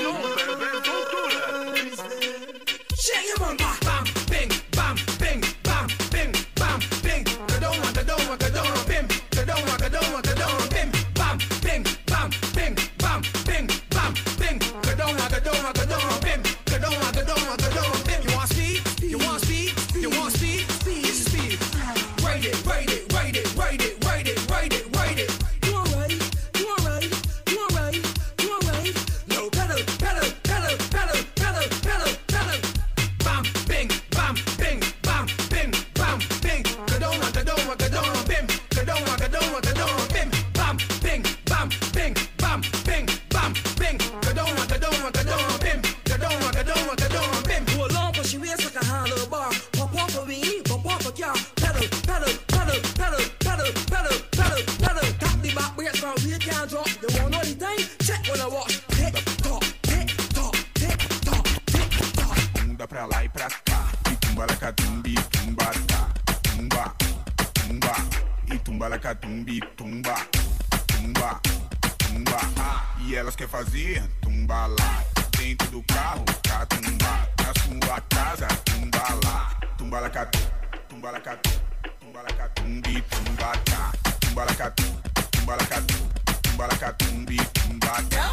Shake your bum, bam, bam, bing, bam, bing, bam, bing, bam, bing. Kadoma, kadoma, kadoma, bim. Kadoma, kadoma, kadoma, bim, bam, bing, bam, bing, bam, bing, bam, bing. Kadoma, kadoma, kadoma, bim. Kadoma, kadoma, kadoma, bim. You want speed? You want speed? You want speed? Speed, it's speed. Ride it, ride it, ride it, ride it, ride it, ride it, ride it. You alright? You alright? You alright? You alright? No pedal, pedal, pedal, pedal, pedal, pedal, pedal. Bam, bing, bam, bing, bam, bing, bam, bing. Kadoma, kadoma, kadoma, bim. Kadoma, kadoma, kadoma, bim. Bam, bing, bam, bing, bam, bing, bam, bing. Kadoma, kadoma, kadoma, bim. Kadoma, kadoma, kadoma, bim. Pull on, but she wears like a handlebar. Pop off of me, pop off of y'all. Pedal, pedal, pedal, pedal, pedal, pedal, pedal, pedal. Tap the back, we get from we can't drop. You want know the time? Check when I watch. Tick tock, tick tock, tick tock, tick tock. Tumba pra lá e pra cá. E tumba la catumbi, tumba tá. Tumba, tumba. E tumba la catumbi, tumba. Tumba, tumba. E elas quer fazer tumba lá. Dentro do carro, catumba. Na sua casa, tumba lá. Tumba la catum, tumba la catum. Tumba la catumbi, tumba tá. Tumba la catum, tumba la catum. Tumba la catumbi, tumba tá.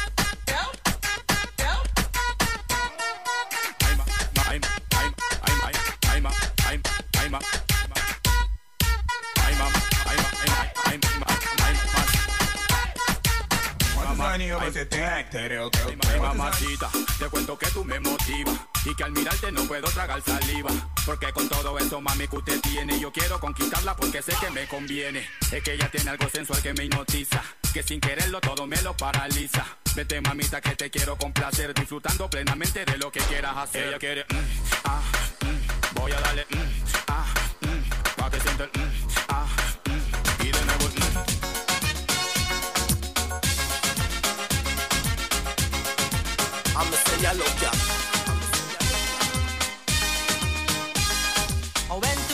I'm, I'm, I'm, I'm, I'm, I'm, I'm, I'm, I'm, ¿cuántos años você tem, Tereo? Ay, mamacita, te cuento que tú me motivas y que al mirarte no puedo tragar saliva. Porque con todo eso, mami, que usted tiene, yo quiero conquistarla porque sé que me conviene. Es que ella tiene algo sensual que me hipnotiza, que sin quererlo todo me lo paraliza. Vete, mamita, que te quiero complacer, disfrutando plenamente de lo que quieras hacer. Ella quiere, mm, ah, mm, voy a darle, mm, ah, mm, pa' que sienta el, mm, ah, mm, y de nuevo, mm. I'ma say I love ya. Oh, when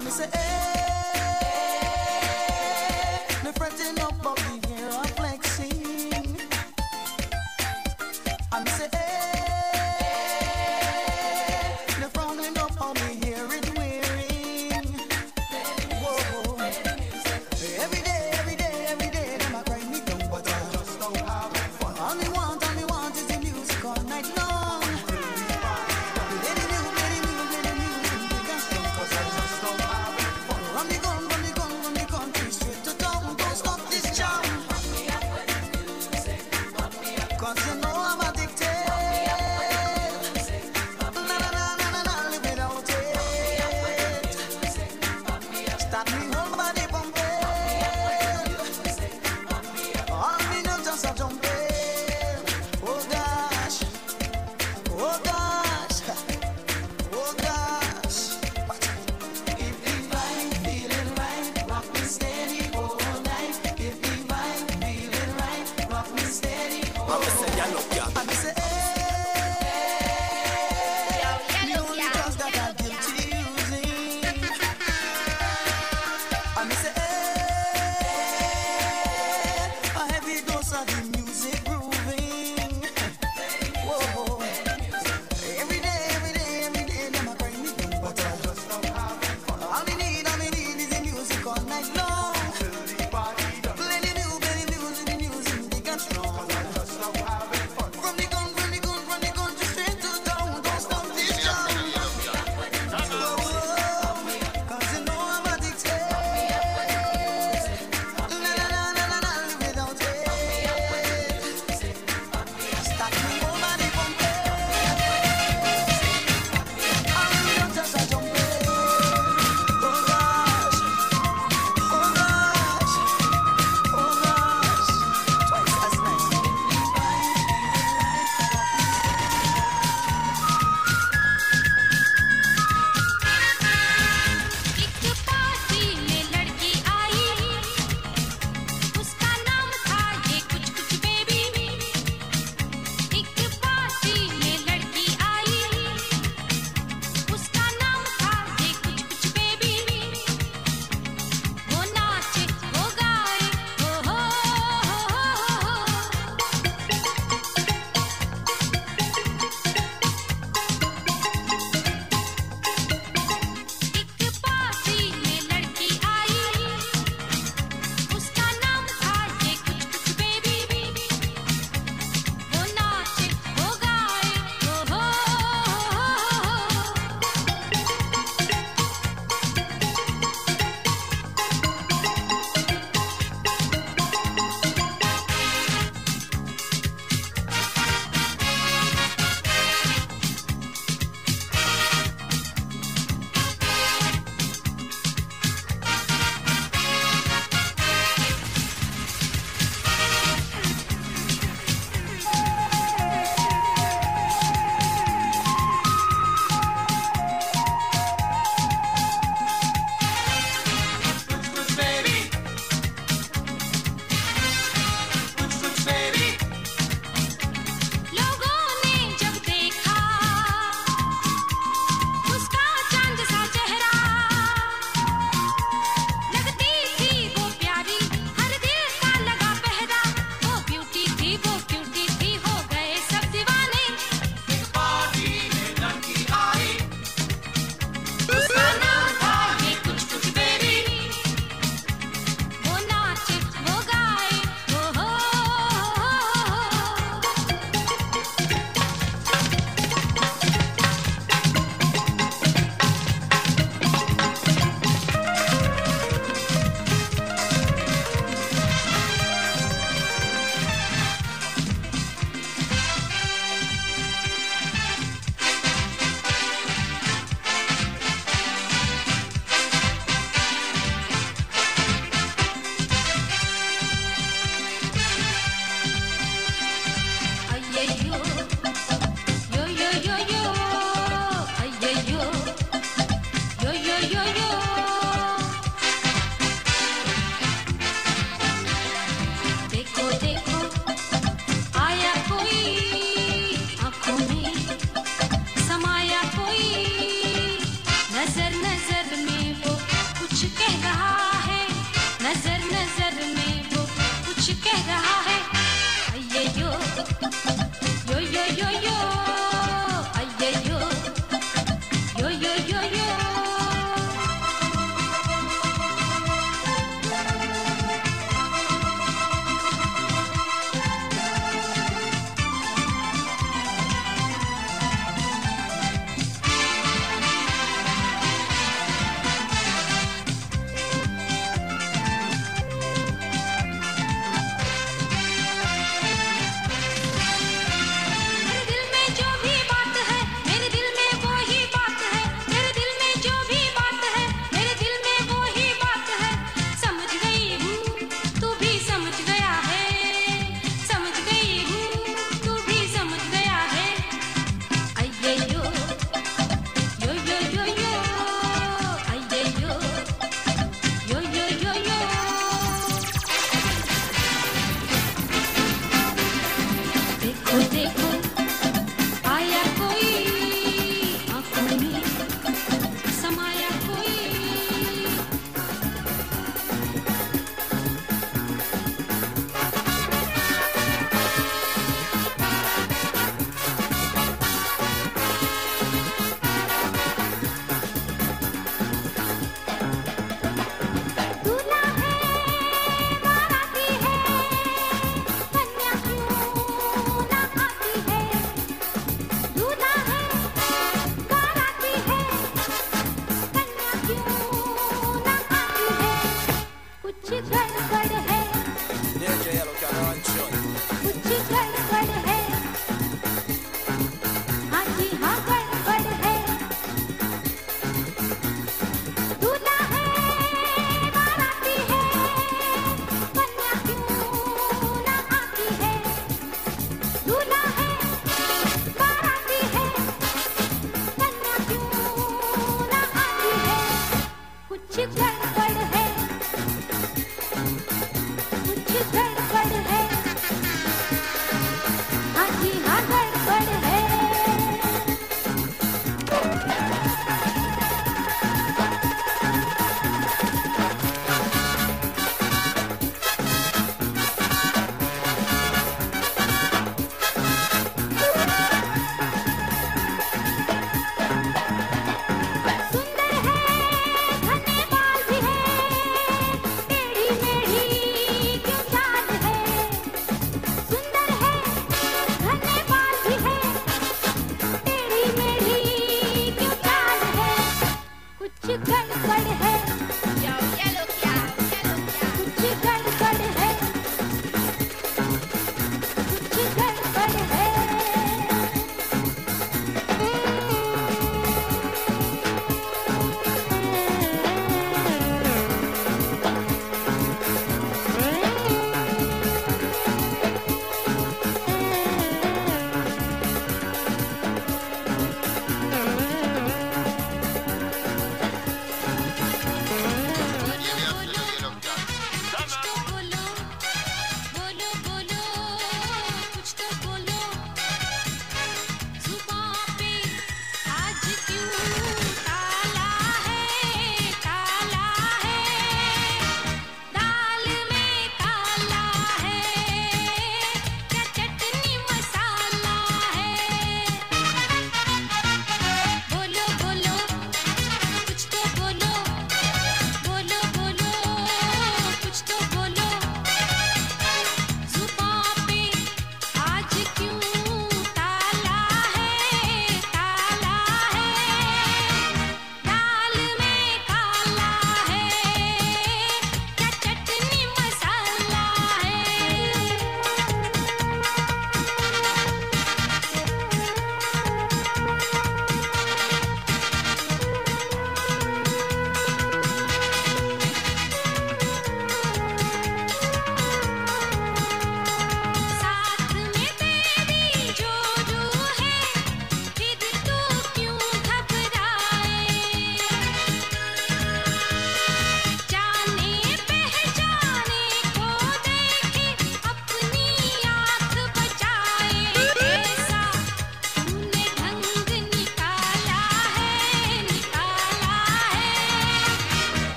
me say, hey, me fretting up about the hair I'm flexing. I me say, hey, me frowning up on the hair it wearing. Whoa. Every day, every day, every day, them a grind me down, but I just don't have fun. All me want, all me want is the music all night long. Let it move, let it move, let it move, let it move, cause I just don't have fun.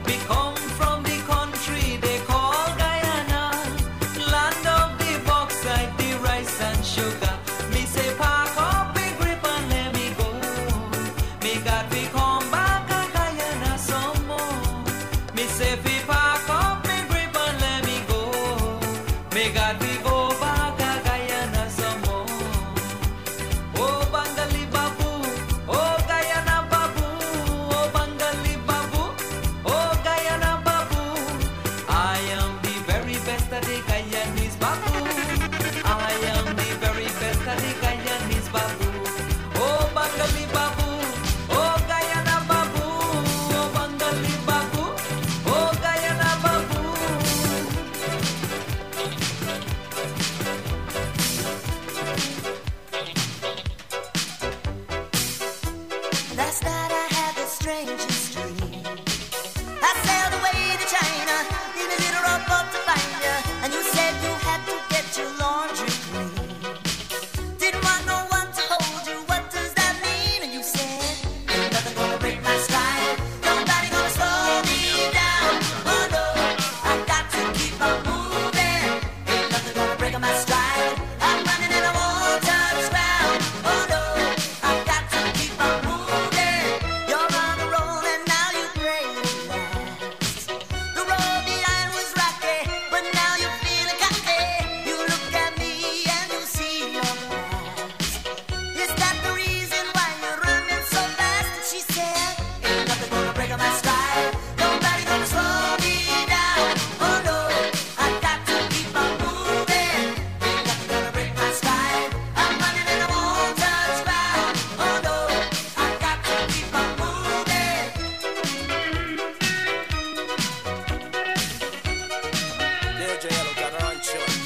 We come from the country they call Guyana, land of the bauxite, the rice and sugar. Me say pack up a grip and let me go. Me got we come back to Guyana some more. Me say we pack up a grip and let me go. Me got we go back to Guyana some more. Oh Bangali Babu, oh Guyana Babu, oh Bangali Babu, oh Guyana Babu. I am the very best of the Guyanese Babu. I am the very best of the Guyanese Babu. Oh Bangali Babu, oh Guyana Babu, oh Bangali Babu, oh Guyana Babu. Last night I had the strangest dream. I sailed away to China in a little rowboat to find you, and you said you had to get your laundry clean. Didn't want no one to hold you. What does that mean? And you said, ain't nothing gonna break my stride. Nobody gonna slow me down. Oh no, I got to keep on moving. Ain't nothing gonna break my stride. I'm running and I won't touch ground. Oh no, I got to keep on moving. You're on a roll and now you pray last. The road behind was rocky, but now you're feeling cocky. You look at me and you see your past. Is that the reason why you're running so fast? And she said, ain't nothing gonna break my stride. Nobody gonna slow me down. Oh no, I got to keep on moving. Ain't nothing gonna break my stride. I'm running and I won't touch ground. Oh no, I got to keep on moving. D J Yellow got her on short.